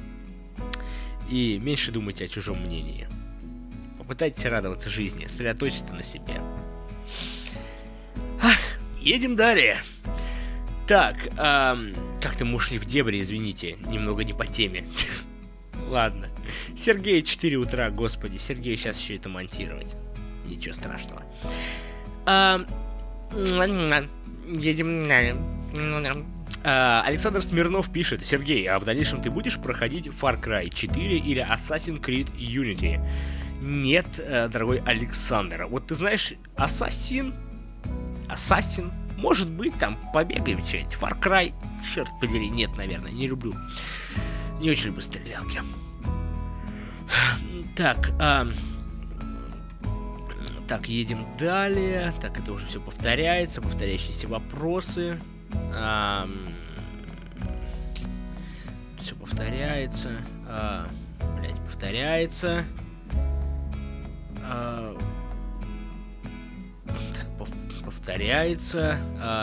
И меньше думайте о чужом мнении. Попытайтесь радоваться жизни. Сосредоточьтесь на себе. Едем далее. Так, как-то мы ушли в дебри, извините, немного не по теме. Ладно. Сергей, 4 утра, господи, Сергею сейчас еще это монтировать. Ничего страшного. Едем. Александр Смирнов пишет: Сергей, а в дальнейшем ты будешь проходить Far Cry 4 или Assassin's Creed Unity? Нет, дорогой Александр. Вот ты знаешь, Assassin, может быть, там побегаем что-нибудь. Far Cry, черт побери, нет, наверное, не люблю. Не очень люблю стрелялки. Так, едем далее. Так, это уже все повторяется, повторяющиеся вопросы. Все повторяется. Повторяется. Повторяется.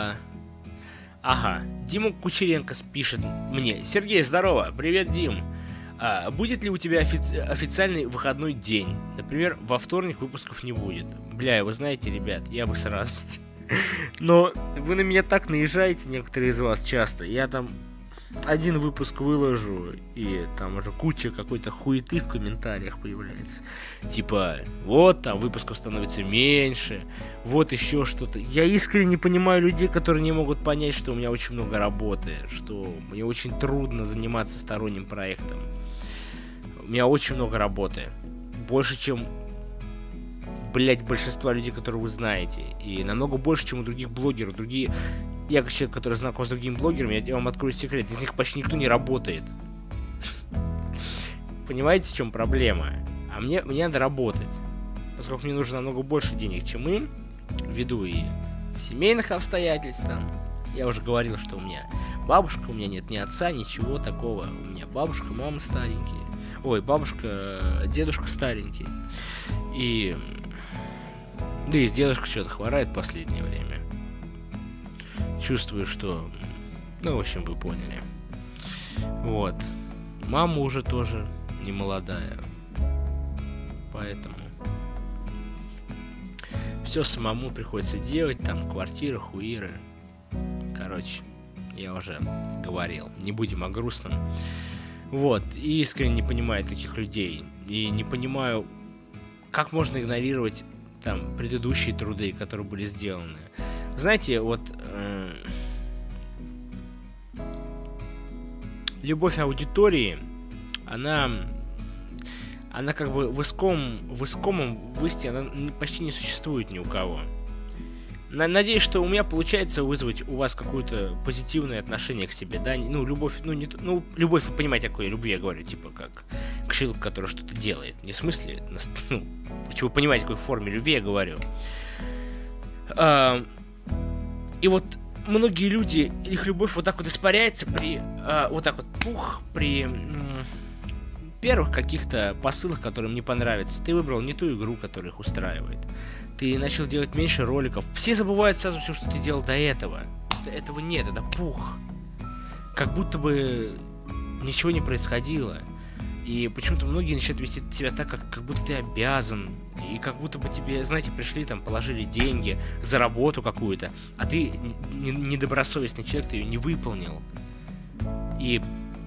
Ага, Дима Кучеренко пишет мне: Сергей, здорово, привет, Дим. Будет ли у тебя официальный выходной день? Например, во вторник выпусков не будет. Бля, вы знаете, ребят, я бы с радостью. Но вы на меня так наезжаете, некоторые из вас, часто. Я там один выпуск выложу, и там уже куча какой-то хуеты в комментариях появляется. Типа, вот там выпусков становится меньше, вот еще что-то. Я искренне не понимаю людей, которые не могут понять, что у меня очень много работы, что мне очень трудно заниматься сторонним проектом. У меня очень много работы. Больше, чем, блять, большинство людей, которые вы знаете. И намного больше, чем у других блогеров. Я как человек, который знаком с другими блогерами, я вам открою секрет, из них почти никто не работает. Понимаете, в чем проблема? А мне надо работать. Поскольку мне нужно намного больше денег, чем им, ввиду и семейных обстоятельств там. Я уже говорил, что у меня бабушка, у меня нет ни отца, ничего такого. У меня бабушка, мама старенькие. Ой, бабушка, дедушка старенький. И... Да и с дедушкой что-то хворает в последнее время. Чувствую, что... Ну, в общем, вы поняли. Вот. Мама уже тоже не молодая. Поэтому... Все самому приходится делать. Там квартира, хуиры. Короче, я уже говорил. Не будем о грустном. Вот. И искренне не понимаю таких людей. И не понимаю, как можно игнорировать там предыдущие труды, которые были сделаны. Знаете, вот любовь аудитории, она как бы в искомом высте, она почти не существует ни у кого. Надеюсь, что у меня получается вызвать у вас какое-то позитивное отношение к себе, да, ну, любовь, ну, не, ну, любовь, вы понимаете, о какой любви я говорю, типа, как к человеку, который что-то делает, не в смысле, ну, вы понимаете, о какой форме любви я говорю. И вот многие люди, их любовь вот так вот испаряется при, вот так вот, при первых каких-то посылах, которые мне понравятся. Ты выбрал не ту игру, которая их устраивает. Ты начал делать меньше роликов. Все забывают сразу все, что ты делал до этого. Этого нет, это пух. Как будто бы ничего не происходило. И почему-то многие начинают вести себя так, как будто ты обязан. И как будто бы тебе, знаете, пришли там, положили деньги за работу какую-то, а ты недобросовестный человек, ты ее не выполнил. И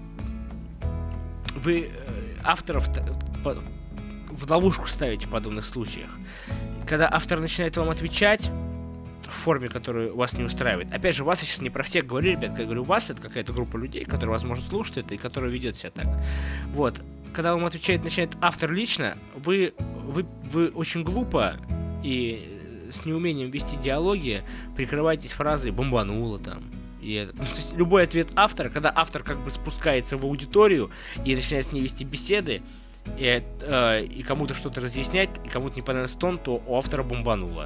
вы авторов в ловушку ставите в подобных случаях. Когда автор начинает вам отвечать в форме, которую вас не устраивает. Опять же, вас я сейчас не про всех говорю, ребят, когда я говорю вас, это какая-то группа людей, которые, возможно, слушают это и которая ведет себя так. Вот. Когда вам отвечает, начинает автор лично, вы очень глупо и с неумением вести диалоги прикрываетесь фразой «бомбануло» там. И, ну, то есть любой ответ автора, когда автор как бы спускается в аудиторию и начинает с ней вести беседы, и кому-то что-то разъяснять, и кому-то не понравился тон, то у автора бомбануло.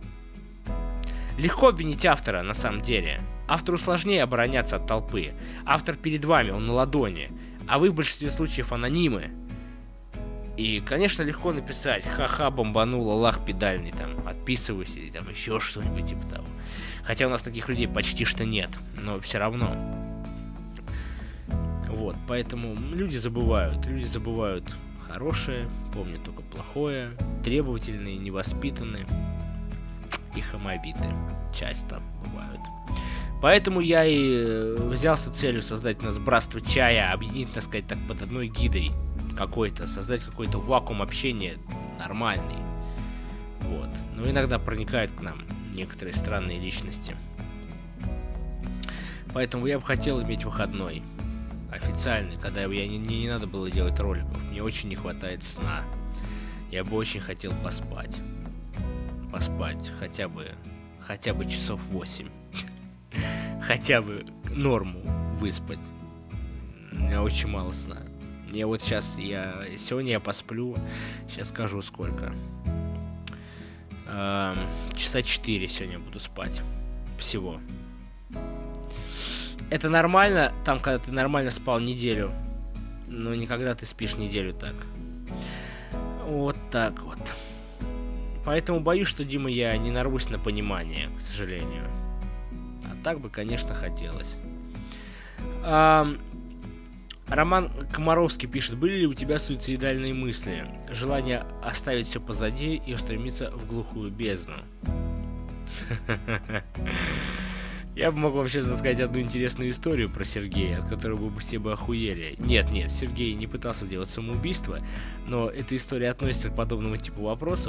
Легко обвинить автора, на самом деле. Автору сложнее обороняться от толпы. Автор перед вами, он на ладони. А вы в большинстве случаев анонимы. И, конечно, легко написать «ха-ха, бомбануло, лах педальный», там, «отписываюсь» или там еще что-нибудь типа того. Хотя у нас таких людей почти что нет, но все равно. Вот, поэтому люди забывают хорошее, помнят только плохое, требовательные, невоспитанные и хамовиты часто бывают. Поэтому я и взялся целью создать у нас братство чая, объединить, так сказать, так под одной гидой какой-то, создать какой-то вакуум общения нормальный. Вот. Но иногда проникают к нам некоторые странные личности. Поэтому я бы хотел иметь выходной. Официальный, когда не надо было делать роликов. Мне очень не хватает сна. Я бы очень хотел поспать. Поспать хотя бы часов 8. Хотя бы норму выспать. У меня очень мало сна. Я вот сегодня я посплю. Сейчас скажу сколько. Часа 4 сегодня буду спать. Всего. Это нормально, там, когда ты нормально спал неделю. Но никогда ты спишь неделю так. Вот так вот. Поэтому боюсь, что, Дима, я не нарвусь на понимание, к сожалению. А так бы, конечно, хотелось. Роман Комаровский пишет: были ли у тебя суицидальные мысли? Желание оставить все позади и устремиться в глухую бездну? Я бы мог вам сейчас рассказать одну интересную историю про Сергея, от которой вы все бы охуели. Нет, Сергей не пытался делать самоубийство, но эта история относится к подобному типу вопросов.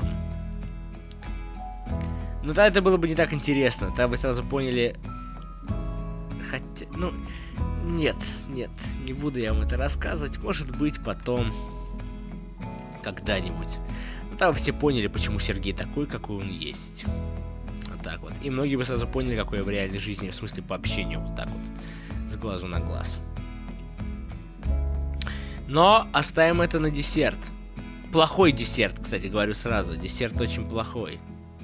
Но тогда это было бы не так интересно, тогда вы сразу поняли... Хотя, нет, не буду я вам это рассказывать, может быть, потом, когда-нибудь. Но там все поняли, почему Сергей такой, какой он есть. Вот так вот. И многие бы сразу поняли, какой я в реальной жизни, в смысле по общению, вот так вот, с глазу на глаз. Но оставим это на десерт. Плохой десерт, кстати, говорю сразу, десерт очень плохой.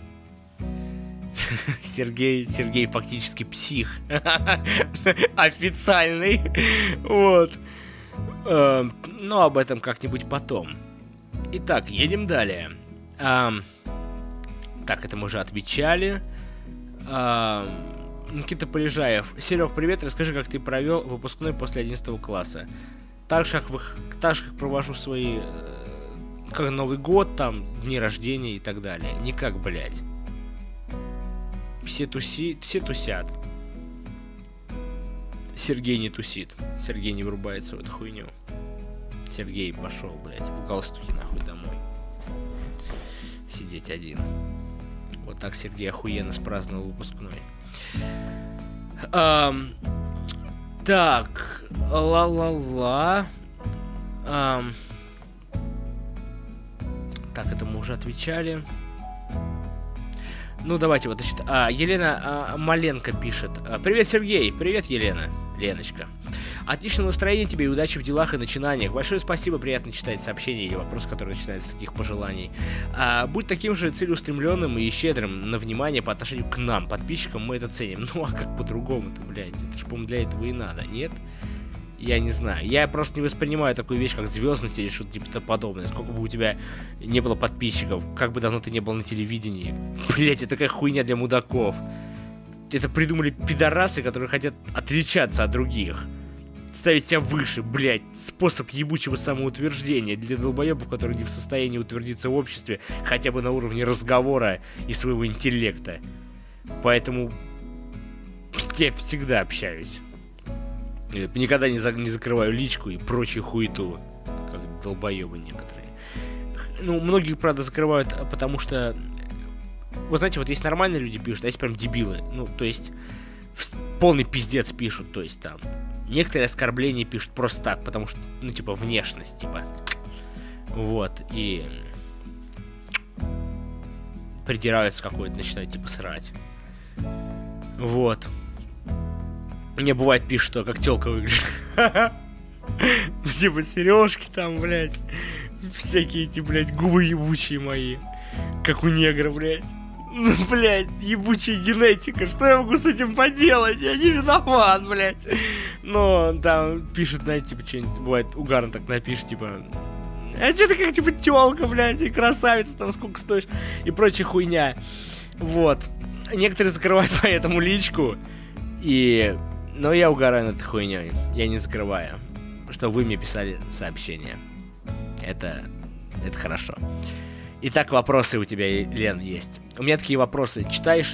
Сергей фактически псих. Официальный. Вот. Но об этом как-нибудь потом. Итак, едем далее. Так, это мы уже отвечали. Никита Полежаев. Серег, привет, расскажи, как ты провел выпускной после 11 класса. Так же, как провожу свои... как Новый год, там, дни рождения и так далее. Никак, блядь. Все тусят. Сергей не тусит. Сергей не врубается в эту хуйню. Сергей пошел, блядь, в галстуке нахуй домой. Сидеть один. Вот так Сергей охуенно спраздновал выпускной. Так. Ла-ла-ла. Так, это мы уже отвечали. Ну, давайте вот, значит, Елена Маленко пишет. Привет, Сергей. Привет, Елена. Леночка. Отличного настроения тебе и удачи в делах и начинаниях. Большое спасибо, приятно читать сообщения или вопросы, которые начинаются с таких пожеланий. Будь таким же целеустремленным и щедрым на внимание по отношению к нам, подписчикам, мы это ценим. Ну, а как по-другому-то, блядь? Это же, по-моему, для этого и надо, нет? Я не знаю. Я просто не воспринимаю такую вещь, как звездность или что-то типа подобное. Сколько бы у тебя не было подписчиков, как бы давно ты не был на телевидении. Блять, это такая хуйня для мудаков. Это придумали пидорасы, которые хотят отличаться от других. Ставить себя выше, блять. Способ ебучего самоутверждения для долбоебов, которые не в состоянии утвердиться в обществе хотя бы на уровне разговора и своего интеллекта. Поэтому я всегда общаюсь. Никогда не закрываю личку и прочую хуету, как долбоебы некоторые. Ну, многие, правда, закрывают, потому что... Вы знаете, вот есть нормальные люди пишут, а есть прям дебилы. Ну, то есть, полный пиздец пишут, то есть там... Некоторые оскорбления пишут просто так, потому что, ну, типа, внешность, типа. Вот, и... Придираются какой-то, начинают, типа, срать. Вот. Мне бывает пишут, что как тёлка выглядит. Типа сережки там, блядь. Всякие эти, блядь, губы ебучие мои. Как у негра, блядь. Ну, блядь, ебучая генетика. Что я могу с этим поделать? Я не виноват, блядь. Но там пишут, знаете, типа, что-нибудь бывает угарно так напишет, типа... А что ты как, типа, тёлка, блядь, и красавица, там, сколько стоишь, и прочая хуйня. Вот. Некоторые закрывают поэтому личку, и... Но я угораю над этой хуйней. Я не закрываю. Что вы мне писали сообщения. Это хорошо. Итак, вопросы у тебя, Лен, есть. У меня такие вопросы. Читаешь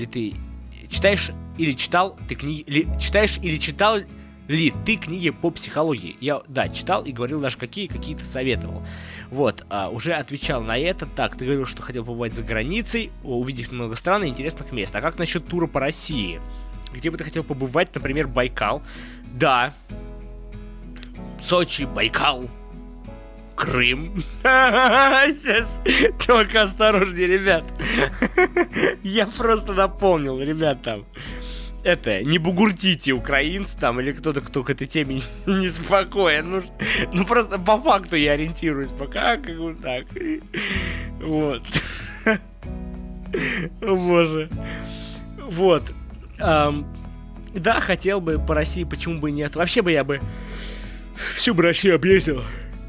или читал ты книги... Читаешь или читал ли ты книги по психологии? Я, да, читал и говорил даже какие-то советовал. Вот, уже отвечал на это. Так, ты говорил, что хотел побывать за границей, увидев много стран и интересных мест. А как насчет тура по России? Где бы ты хотел побывать, например, Байкал? Да. Сочи, Байкал, Крым. Сейчас только осторожнее, ребят. Я просто напомнил, ребят, там. Это, не бугуртите украинцы там, или кто-то, кто к этой теме не спокоен. Ну просто по факту я ориентируюсь пока, как бы так. Вот. О боже. Вот. Да, хотел бы по России, почему бы и нет. Вообще бы я бы всю бы Россию объездил.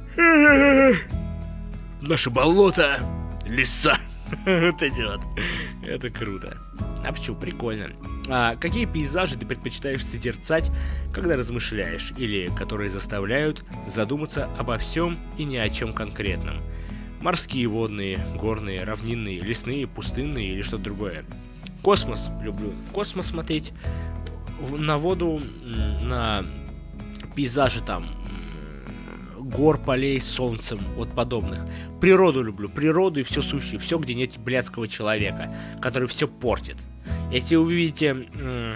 Наши болота, леса. Вот эти вот. Это круто. А почему? Прикольно. Какие пейзажи ты предпочитаешь созерцать, когда размышляешь, или которые заставляют задуматься обо всем и ни о чем конкретном? Морские, водные, горные, равнинные, лесные, пустынные или что-то другое? Космос. Люблю космос смотреть. На воду, на пейзажи там гор, полей с солнцем, вот подобных. Природу люблю, природу и все сущее, все, где нет блядского человека, который все портит. Если вы увидите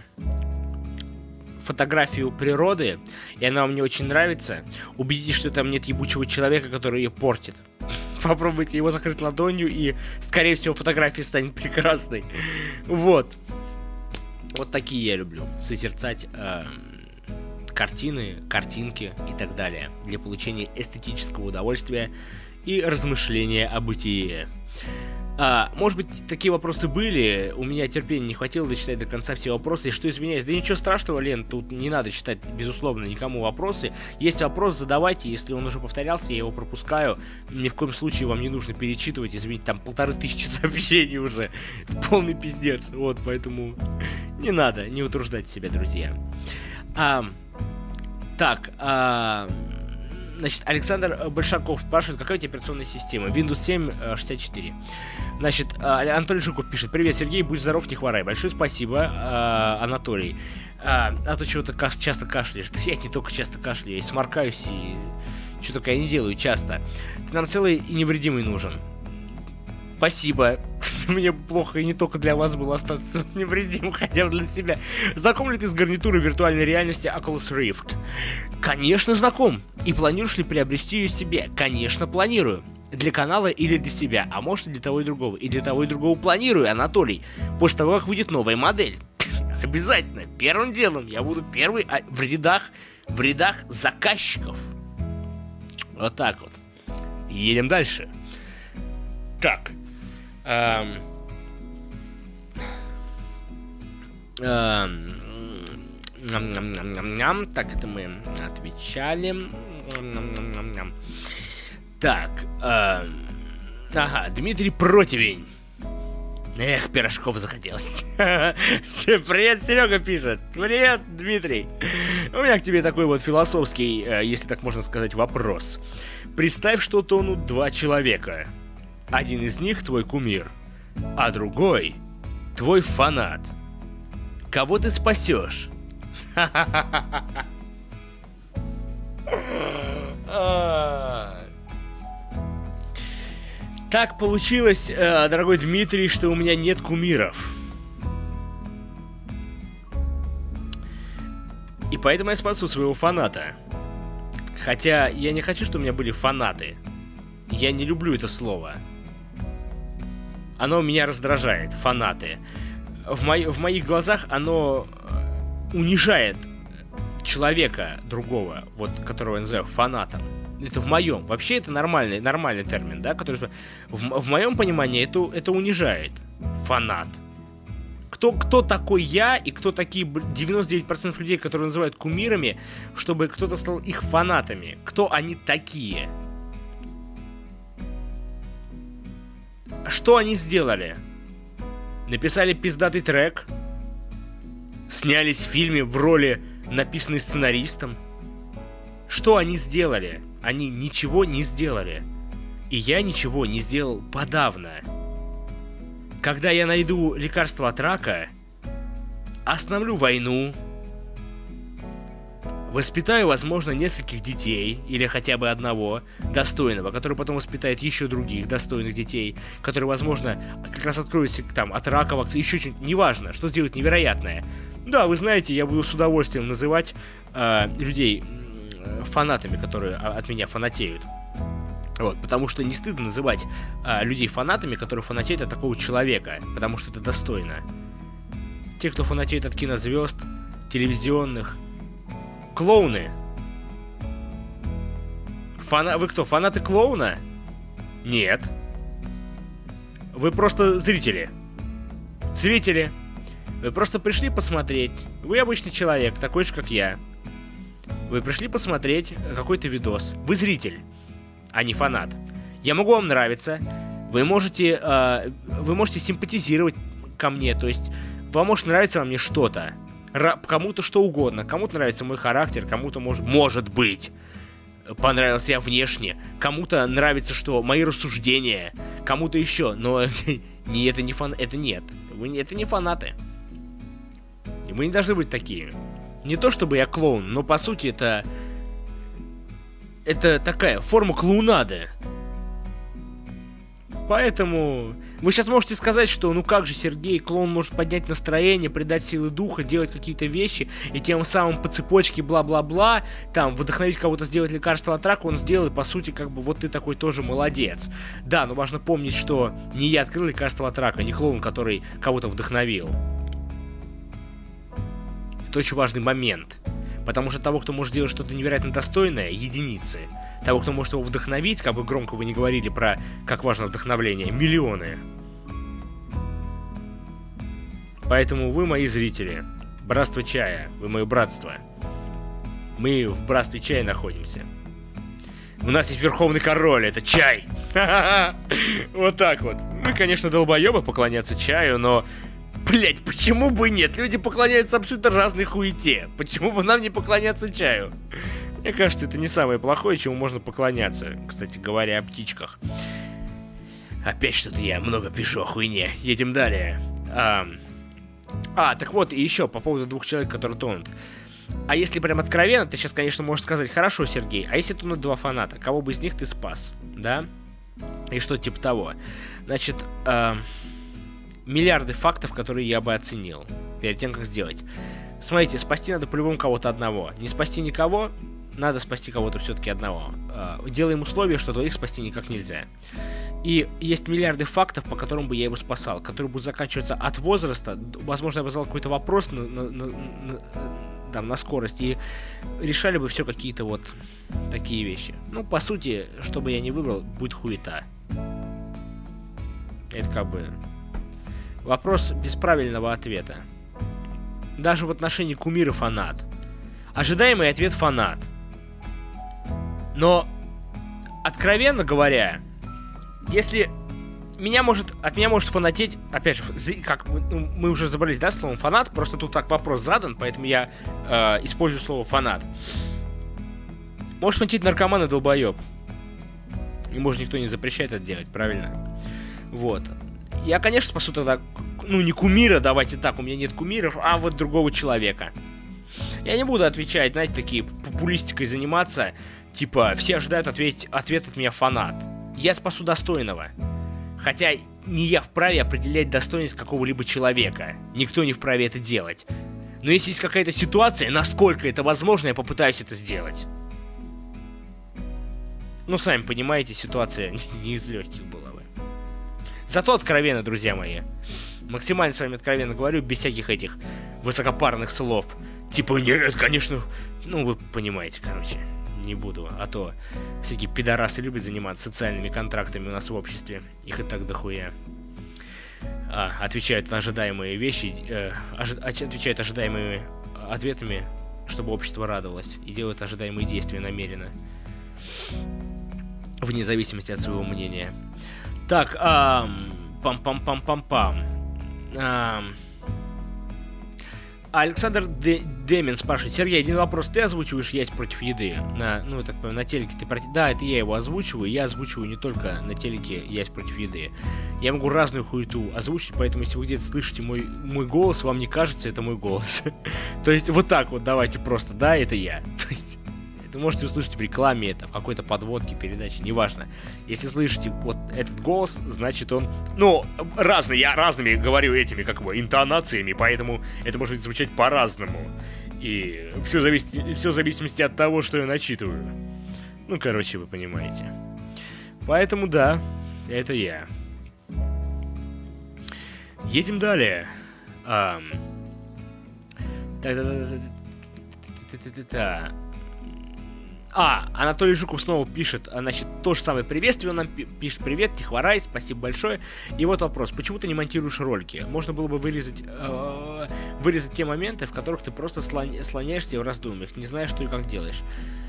фотографию природы, и она вам не очень нравится, убедитесь, что там нет ебучего человека, который ее портит. Попробуйте его закрыть ладонью, и, скорее всего, фотография станет прекрасной. Вот. Вот такие я люблю. Созерцать картины, картинки и так далее. Для получения эстетического удовольствия и размышления о бытие. Может быть, такие вопросы были. У меня терпения не хватило дочитать до конца все вопросы. И что извиняюсь, да ничего страшного, Лен, тут не надо читать, безусловно, никому вопросы. Есть вопрос, задавайте. Если он уже повторялся, я его пропускаю. Ни в коем случае вам не нужно перечитывать. Извините, там 1500 сообщений уже. Это полный пиздец. Вот, поэтому не надо, не утруждайте себя, друзья. Значит, Александр Большаков спрашивает, какая у тебя операционная система? Windows 7 64. Значит, Анатолий Жуков пишет: привет, Сергей, будь здоров, не хворай. Большое спасибо, Анатолий. А то чего-то часто кашляешь. Я не только часто кашляю, я и сморкаюсь, и что только я не делаю часто. Ты нам целый и невредимый нужен. Спасибо. Мне плохо и не только для вас было остаться невредимым, хотя бы для себя. Знаком ли ты с гарнитурой виртуальной реальности Oculus Rift? Конечно, знаком. И планируешь ли приобрести ее себе? Конечно, планирую. для канала или для себя, а может и для того и другого. И для того и другого планирую, Анатолий, после того, как выйдет новая модель. Обязательно, первым делом я буду первый в рядах заказчиков. Вот так вот. Едем дальше. Так. Так, это мы отвечали. Так. Ага, Дмитрий Противень. Эх, пирожков захотелось. Привет, Серега пишет. Привет, Дмитрий. У меня к тебе такой вот философский, если так можно сказать, вопрос. Представь, что тонут два человека. Один из них твой кумир, а другой твой фанат. Кого ты спасешь? Так получилось, дорогой Дмитрий, что у меня нет кумиров. И поэтому я спасу своего фаната. Хотя я не хочу, чтобы у меня были фанаты. Я не люблю это слово. Оно меня раздражает, фанаты. В моих глазах оно унижает человека другого, вот которого я называю фанатом. Это в моем. Вообще это нормальный термин, да, который в моем понимании это унижает. Фанат. Кто такой я и кто такие 99% людей, которые называют кумирами, чтобы кто-то стал их фанатами? Кто они такие? Что они сделали? Написали пиздатый трек? Снялись в фильме в роли, написанной сценаристом? Что они сделали? Они ничего не сделали. И я ничего не сделал подавно. Когда я найду лекарство от рака, остановлю войну, воспитаю, возможно, нескольких детей, или хотя бы одного, достойного, который потом воспитает еще других достойных детей, которые, возможно, как раз откроются там от рака, еще что-нибудь, неважно, что сделать невероятное. Да, вы знаете, я буду с удовольствием называть людей фанатами, которые от меня фанатеют. Вот, потому что не стыдно называть людей фанатами, которые фанатеют от такого человека, потому что это достойно. Те, кто фанатеет от кинозвезд, телевизионных, клоуны. Вы кто, фанаты клоуна? Нет. Вы просто зрители. Зрители. Вы просто пришли посмотреть. Вы обычный человек, такой же, как я. Вы пришли посмотреть какой-то видос. Вы зритель, а не фанат. Я могу вам нравиться. Вы можете симпатизировать ко мне. То есть, вам может нравиться во мне что-то. Кому-то что угодно. Кому-то нравится мой характер, кому-то может быть понравился я внешне. Кому-то нравится, что мои рассуждения. Кому-то еще. Но это не фан... Это нет. Это не фанаты. Вы не должны быть такие. Не то чтобы я клоун, но по сути это такая форма клоунады. Поэтому вы сейчас можете сказать, что ну как же, Сергей, клоун может поднять настроение, придать силы духа, делать какие-то вещи, и тем самым по цепочке бла-бла-бла, там, вдохновить кого-то сделать лекарство от рака, он сделал, и по сути, как бы, вот ты такой тоже молодец. Да, но важно помнить, что не я открыл лекарство от рака, не клоун, который кого-то вдохновил. Это очень важный момент. Потому что того, кто может делать что-то невероятно достойное, единицы. Того, кто может его вдохновить, как бы громко вы не говорили про как важно вдохновление, миллионы. Поэтому вы мои зрители. Братство чая. Вы мое братство. Мы в братстве чая находимся. У нас есть верховный король, это чай. Вот так вот. Мы, конечно, долбоебы поклоняться чаю, но... Блять, почему бы нет? Люди поклоняются абсолютно разной хуете. Почему бы нам не поклоняться чаю? Мне кажется, это не самое плохое, чему можно поклоняться. Кстати говоря, о птичках. Опять что-то я много пишу о хуйне. Едем далее. Так вот, и еще по поводу двух человек, которые тонут. А если прям откровенно, ты сейчас, конечно, можешь сказать: хорошо, Сергей, а если тонут два фаната, кого бы из них ты спас? Да? И что типа того. Значит, миллиарды фактов, которые я бы оценил перед тем, как сделать. Смотрите, спасти надо по-любому кого-то одного. Не спасти никого, надо спасти кого-то все-таки одного. Делаем условие, что двоих спасти никак нельзя. И есть миллиарды фактов, по которым бы я его спасал, которые будут заканчиваться от возраста. Возможно, я бы задал какой-то вопрос на скорость, и решали бы все какие-то вот такие вещи. Ну, по сути, что бы я ни выбрал, будет хуета. Это как бы вопрос без правильного ответа. Даже в отношении кумира фанат. Ожидаемый ответ фанат. Но, откровенно говоря, если от меня может фанатеть, опять же, как мы уже забрались, да, словом фанат, просто тут так вопрос задан, поэтому я использую слово фанат. Может фанатеть наркоман и долбоеб. Ему же никто не запрещает это делать, правильно? Вот. Я, конечно, спасу тогда, ну, не кумира, давайте так, у меня нет кумиров, а вот другого человека. Я не буду отвечать, знаете, такие популистикой заниматься, типа, все ожидают ответ от меня фанат. Я спасу достойного. Хотя не я вправе определять достоинность какого-либо человека. Никто не вправе это делать. Но если есть какая-то ситуация, насколько это возможно, я попытаюсь это сделать. Ну, сами понимаете, ситуация не из легких была бы. Зато откровенно, друзья мои. Максимально с вами откровенно говорю, без всяких этих высокопарных слов. Типа, нет, конечно... Ну, вы понимаете, короче. Не буду, а то всякие пидорасы любят заниматься социальными контрактами у нас в обществе. Их и так дохуя. Отвечают на ожидаемые вещи, отвечают ожидаемыми ответами, чтобы общество радовалось, и делают ожидаемые действия намеренно. Вне зависимости от своего мнения. Так, пам-пам-пам-пам-пам. Александр Демин спрашивает: Сергей, один вопрос, ты озвучиваешь «Ясь против еды»? Ну, я так понимаю, на телеке ты... Да, это я его озвучиваю, я озвучиваю не только на телеке «Ясь против еды». Я могу разную хуету озвучить, поэтому если вы где-то слышите мой голос, вам не кажется, это мой голос. То есть вот так вот давайте просто, да, это я. То есть это можете услышать в рекламе, это в какой-то подводке, передаче, неважно. Если слышите вот этот голос, значит он... Ну, разный, я разными говорю этими, как бы, интонациями, поэтому это может звучать по-разному. И все в зависимости от того, что я начитываю. Ну, короче, вы понимаете. Поэтому да, это я. Едем далее. Анатолий Жуков снова пишет, значит, то же самое приветствие, он нам пишет: привет, не хворай, спасибо большое. И вот вопрос: почему ты не монтируешь ролики? Можно было бы вырезать те моменты, в которых ты просто слоняешься в раздумьях, не знаешь, что и как делаешь.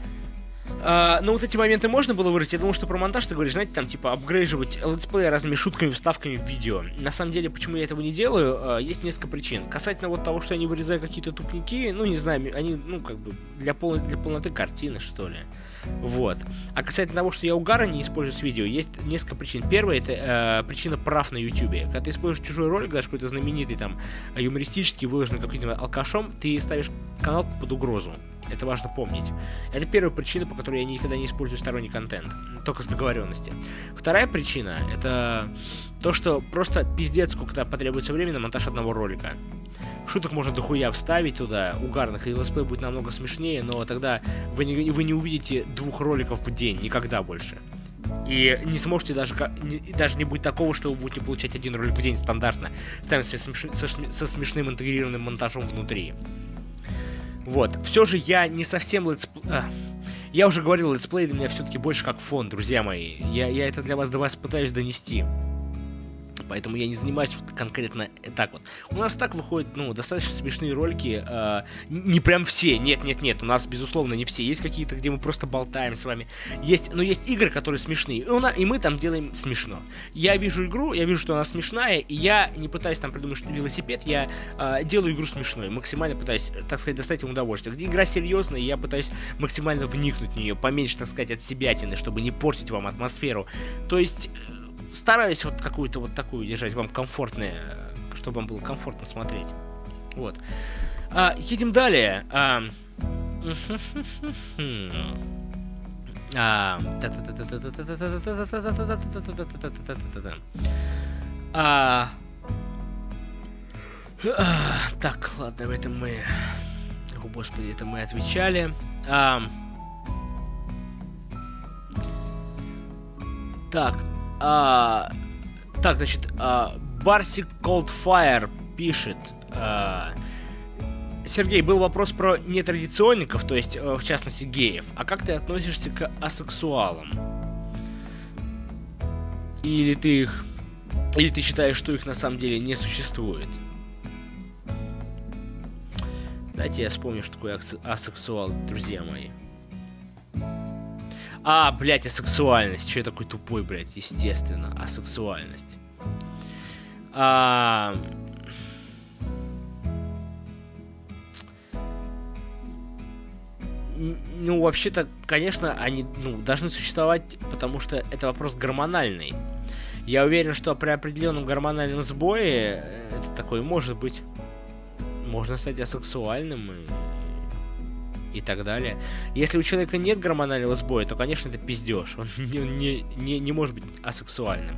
Ну, вот эти моменты можно было вырезать. Я думал, что про монтаж ты говоришь, знаете, там, типа, апгрейживать летсплей разными шутками, вставками в видео. На самом деле, почему я этого не делаю, есть несколько причин. Касательно вот того, что я не вырезаю какие-то тупники, ну, не знаю, они, ну, как бы, для полноты картины, что ли. Вот. А касательно того, что я угара не использую с видео, есть несколько причин. Первая — это причина прав на ютубе. Когда ты используешь чужой ролик, даже какой-то знаменитый, там, юмористический, выложенный каким-то алкашом, ты ставишь канал под угрозу. Это важно помнить. Это первая причина, по которой я никогда не использую сторонний контент. Только с договоренности. Вторая причина — это то, что просто пиздец, сколько потребуется времени на монтаж одного ролика. Шуток можно дохуя вставить туда, угарных, и летсплей будет намного смешнее, но тогда вы не увидите 2 роликов в день, никогда больше. И не сможете даже не будет такого, что вы будете получать 1 ролик в день стандартно, со смешным интегрированным монтажом внутри. Вот, все же я не совсем я уже говорил, летсплей для меня все-таки больше как фон, друзья мои. Я это до вас пытаюсь донести. Поэтому я не занимаюсь вот конкретно так вот. У нас так выходят, ну, достаточно смешные ролики. Не прям все, нет. У нас, безусловно, не все. Есть какие-то, где мы просто болтаем с вами. Но есть игры, которые смешные. И мы там делаем смешно. Я вижу игру, я вижу, что она смешная, и я не пытаюсь там придумать, что велосипед. Я делаю игру смешной. Максимально пытаюсь, так сказать, достать им удовольствие. Где игра серьезная, я пытаюсь максимально вникнуть в нее, поменьше, так сказать, от себятины, чтобы не портить вам атмосферу. То есть... Стараюсь вот какую-то вот такую держать вам комфортную, чтобы вам было комфортно смотреть. Вот. Едем далее. Так, ладно, это мы... О, господи, это мы отвечали. Так, так, значит, Barsi Coldfire пишет. Сергей, был вопрос про нетрадиционников, то есть, в частности, геев. А как ты относишься к асексуалам? Или ты считаешь, что их на самом деле не существует? Дайте я вспомню, что такое асексуал, друзья мои. Блядь, асексуальность. Че я такой тупой, блядь? Естественно, асексуальность. Ну, вообще-то, конечно, они должны существовать, потому что это вопрос гормональный. Я уверен, что при определенном гормональном сбое это такое может быть. Можно стать асексуальным и так далее. Если у человека нет гормонального сбоя, то, конечно, это пиздеж. Он не может быть асексуальным.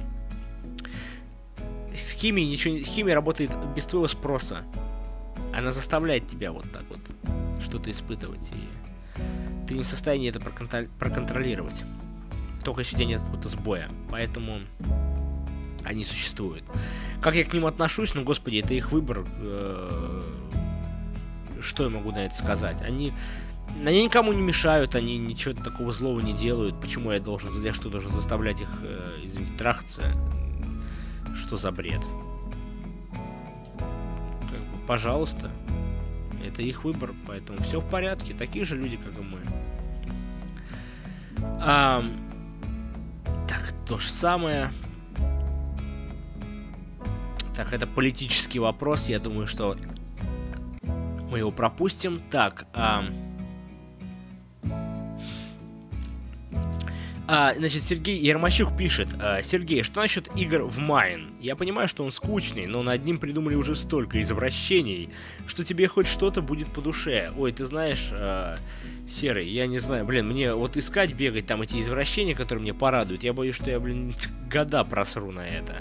С химией работает без твоего спроса. Она заставляет тебя вот так вот что-то испытывать. И ты не в состоянии это проконтролировать. Только если у тебя нет какого-то сбоя. Поэтому они существуют. Как я к ним отношусь? Ну, господи, это их выбор. Что я могу на это сказать? Они никому не мешают, они ничего такого злого не делают. Почему я должен заставлять их, извините, трахаться? Что за бред? Как бы, пожалуйста. Это их выбор, поэтому все в порядке. Такие же люди, как и мы. Так, то же самое. Так, это политический вопрос. Я думаю, что мы его пропустим. Так, значит, Сергей Ермощук пишет. Сергей, что насчет игр в Майн? Я понимаю, что он скучный, но над ним придумали уже столько извращений, что тебе хоть что-то будет по душе. Ой, ты знаешь, Серый, я не знаю, блин, мне вот искать, бегать там эти извращения, которые мне порадуют, я боюсь, что я, блин, года просру на это.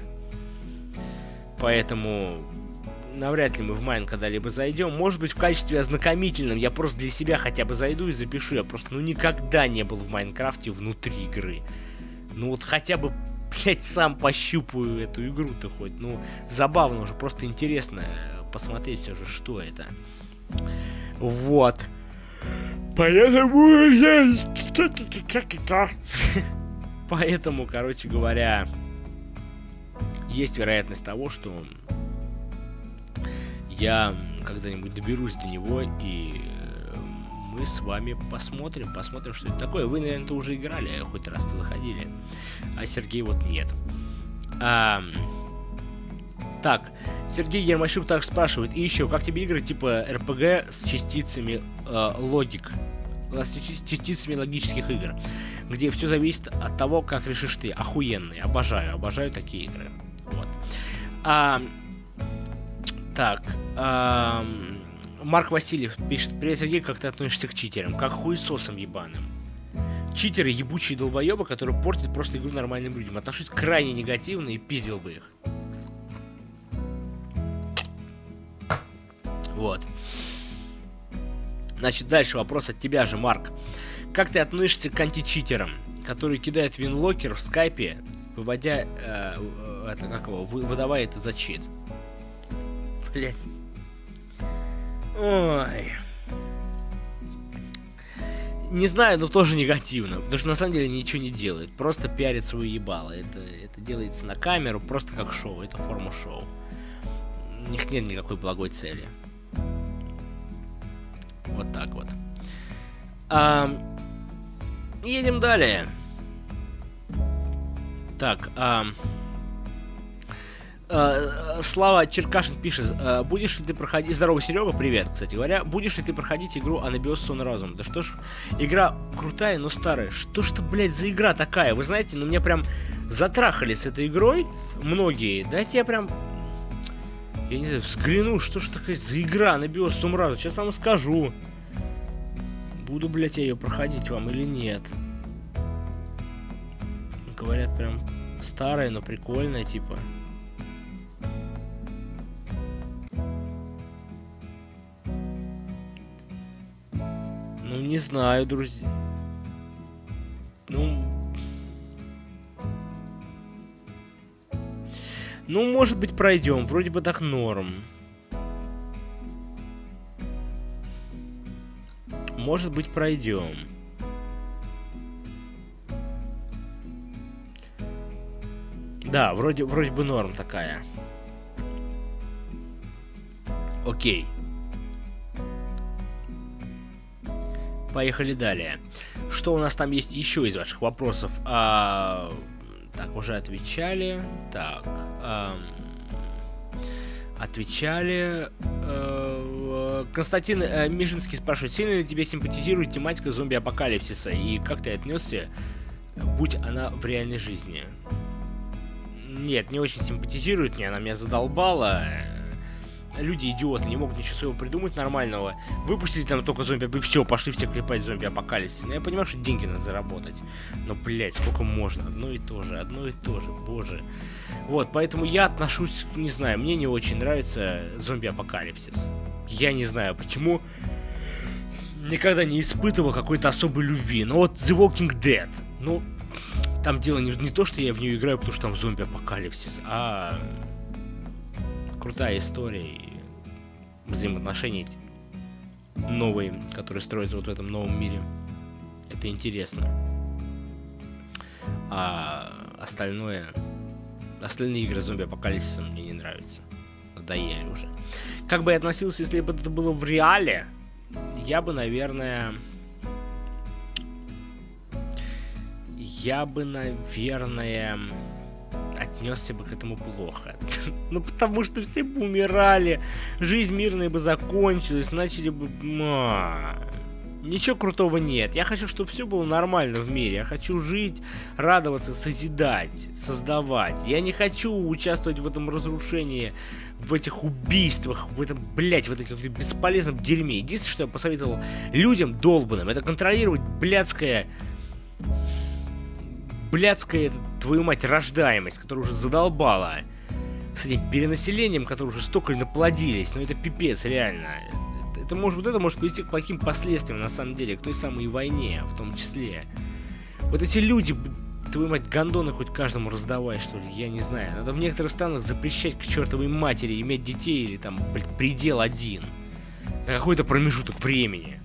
Поэтому навряд ли мы в Майн когда-либо зайдем. Может быть, в качестве ознакомительном я просто для себя хотя бы зайду и запишу. Я просто, никогда не был в Майнкрафте внутри игры. Ну вот хотя бы, блять, сам пощупаю эту игру-то хоть. Ну, забавно уже, просто интересно посмотреть все же, что это. Вот. Поэтому, короче говоря, есть вероятность того, что я когда-нибудь доберусь до него, и мы с вами посмотрим, что это такое. Вы, наверное, уже играли, хоть раз-то заходили, а Сергей вот нет. Так, Сергей Ермощук также спрашивает, и еще, как тебе игры типа РПГ с частицами с частицами логических игр, где все зависит от того, как решишь ты. Охуенные, обожаю такие игры. Вот. Так, Марк Васильев пишет: привет, Сергей, как ты относишься к читерам? Как хуесосам ебаным. Читеры ебучие долбоебы, которые портят просто игру нормальным людям. Отношусь крайне негативно и пиздил бы их. Вот. Значит, дальше вопрос от тебя же, Марк. Как ты относишься к античитерам, которые кидают винлокер в скайпе, выводя, выдавая это за чит? Блять. Ой. Не знаю, но тоже негативно. Потому что на самом деле ничего не делает. Просто пиарит свое ебало. Это делается на камеру, просто как шоу. Это форма шоу. У них нет никакой благой цели. Вот так вот. Едем далее. Так, Слава Черкашин пишет: будешь ли ты проходить... Здорово, Серега, привет, кстати говоря. Будешь ли ты проходить игру Анабиос Сон Разум? Да что ж, игра крутая, но старая. Что ж это, блядь, за игра такая? Вы знаете, меня прям затрахали с этой игрой многие. Дайте я прям... Я не знаю, взгляну, что ж такая за игра Анабиос Сон Разум. Сейчас вам скажу. Буду, блядь, я ее проходить вам или нет. Говорят, прям старая, но прикольная, типа. Ну, не знаю, друзья. Ну... Ну, может быть, пройдем. Вроде бы так норм. Может быть, пройдем. Да, вроде бы норм такая. Окей. Поехали далее. Что у нас там есть еще из ваших вопросов? Так, уже отвечали. Так. Отвечали. Константин Мижинский спрашивает, сильно ли тебе симпатизирует тематика зомби-апокалипсиса? И как ты отнесся, будь она в реальной жизни? Нет, не очень симпатизирует мне, она меня задолбала. Люди идиоты, не могут ничего своего придумать нормального. Выпустили там только зомби, и все, пошли все клепать зомби-апокалипсис. Ну, я понимаю, что деньги надо заработать. Но, блядь, сколько можно? Одно и то же, боже. Вот, поэтому я отношусь, не знаю, мне не очень нравится зомби-апокалипсис. Я не знаю, почему. Никогда не испытывал какой-то особой любви. Но вот The Walking Dead, ну, там дело не то, что я в нее играю, потому что там зомби-апокалипсис, а крутая история и взаимоотношения новые, которые строятся вот в этом новом мире. Это интересно. А остальные игры зомби-апокалипсиса мне не нравятся. Надоели уже. Как бы я относился, если бы это было в реале? Я бы, наверное, отнесся бы к этому плохо. Ну, потому что все бы умирали, жизнь мирная бы закончилась, начали бы... Ничего крутого нет. Я хочу, чтобы все было нормально в мире. Я хочу жить, радоваться, созидать, создавать. Я не хочу участвовать в этом разрушении, в этих убийствах, в этом, блять, в этом каком-то бесполезном дерьме. Единственное, что я посоветовал людям долбаным, это контролировать блядская, твою мать, рождаемость, которая уже задолбала. С этим перенаселением, которое уже столько наплодились. Но это пипец, реально. Это может привести к плохим последствиям, на самом деле, к той самой войне, в том числе. Вот эти люди, твою мать, гондоны хоть каждому раздавай, что ли, я не знаю. Надо в некоторых странах запрещать к чертовой матери иметь детей или там, блядь, предел один. На какой-то промежуток времени.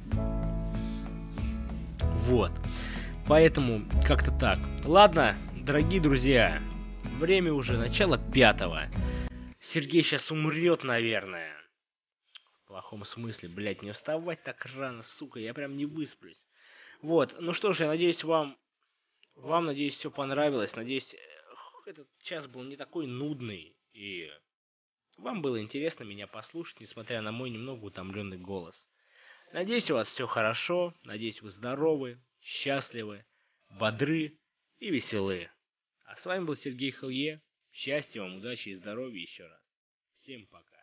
Вот. Поэтому как-то так. Ладно, дорогие друзья, время уже начало 5-го. Сергей сейчас умрет, наверное. В плохом смысле, блядь, не вставать так рано, сука, я прям не высплюсь. Вот, ну что ж, я надеюсь, вам, надеюсь, все понравилось. Надеюсь, этот час был не такой нудный. И вам было интересно меня послушать, несмотря на мой немного утомленный голос. Надеюсь, у вас все хорошо. Надеюсь, вы здоровы, счастливы, бодры и веселы. А с вами был Сергей Хелье. Счастья вам, удачи и здоровья еще раз. Всем пока.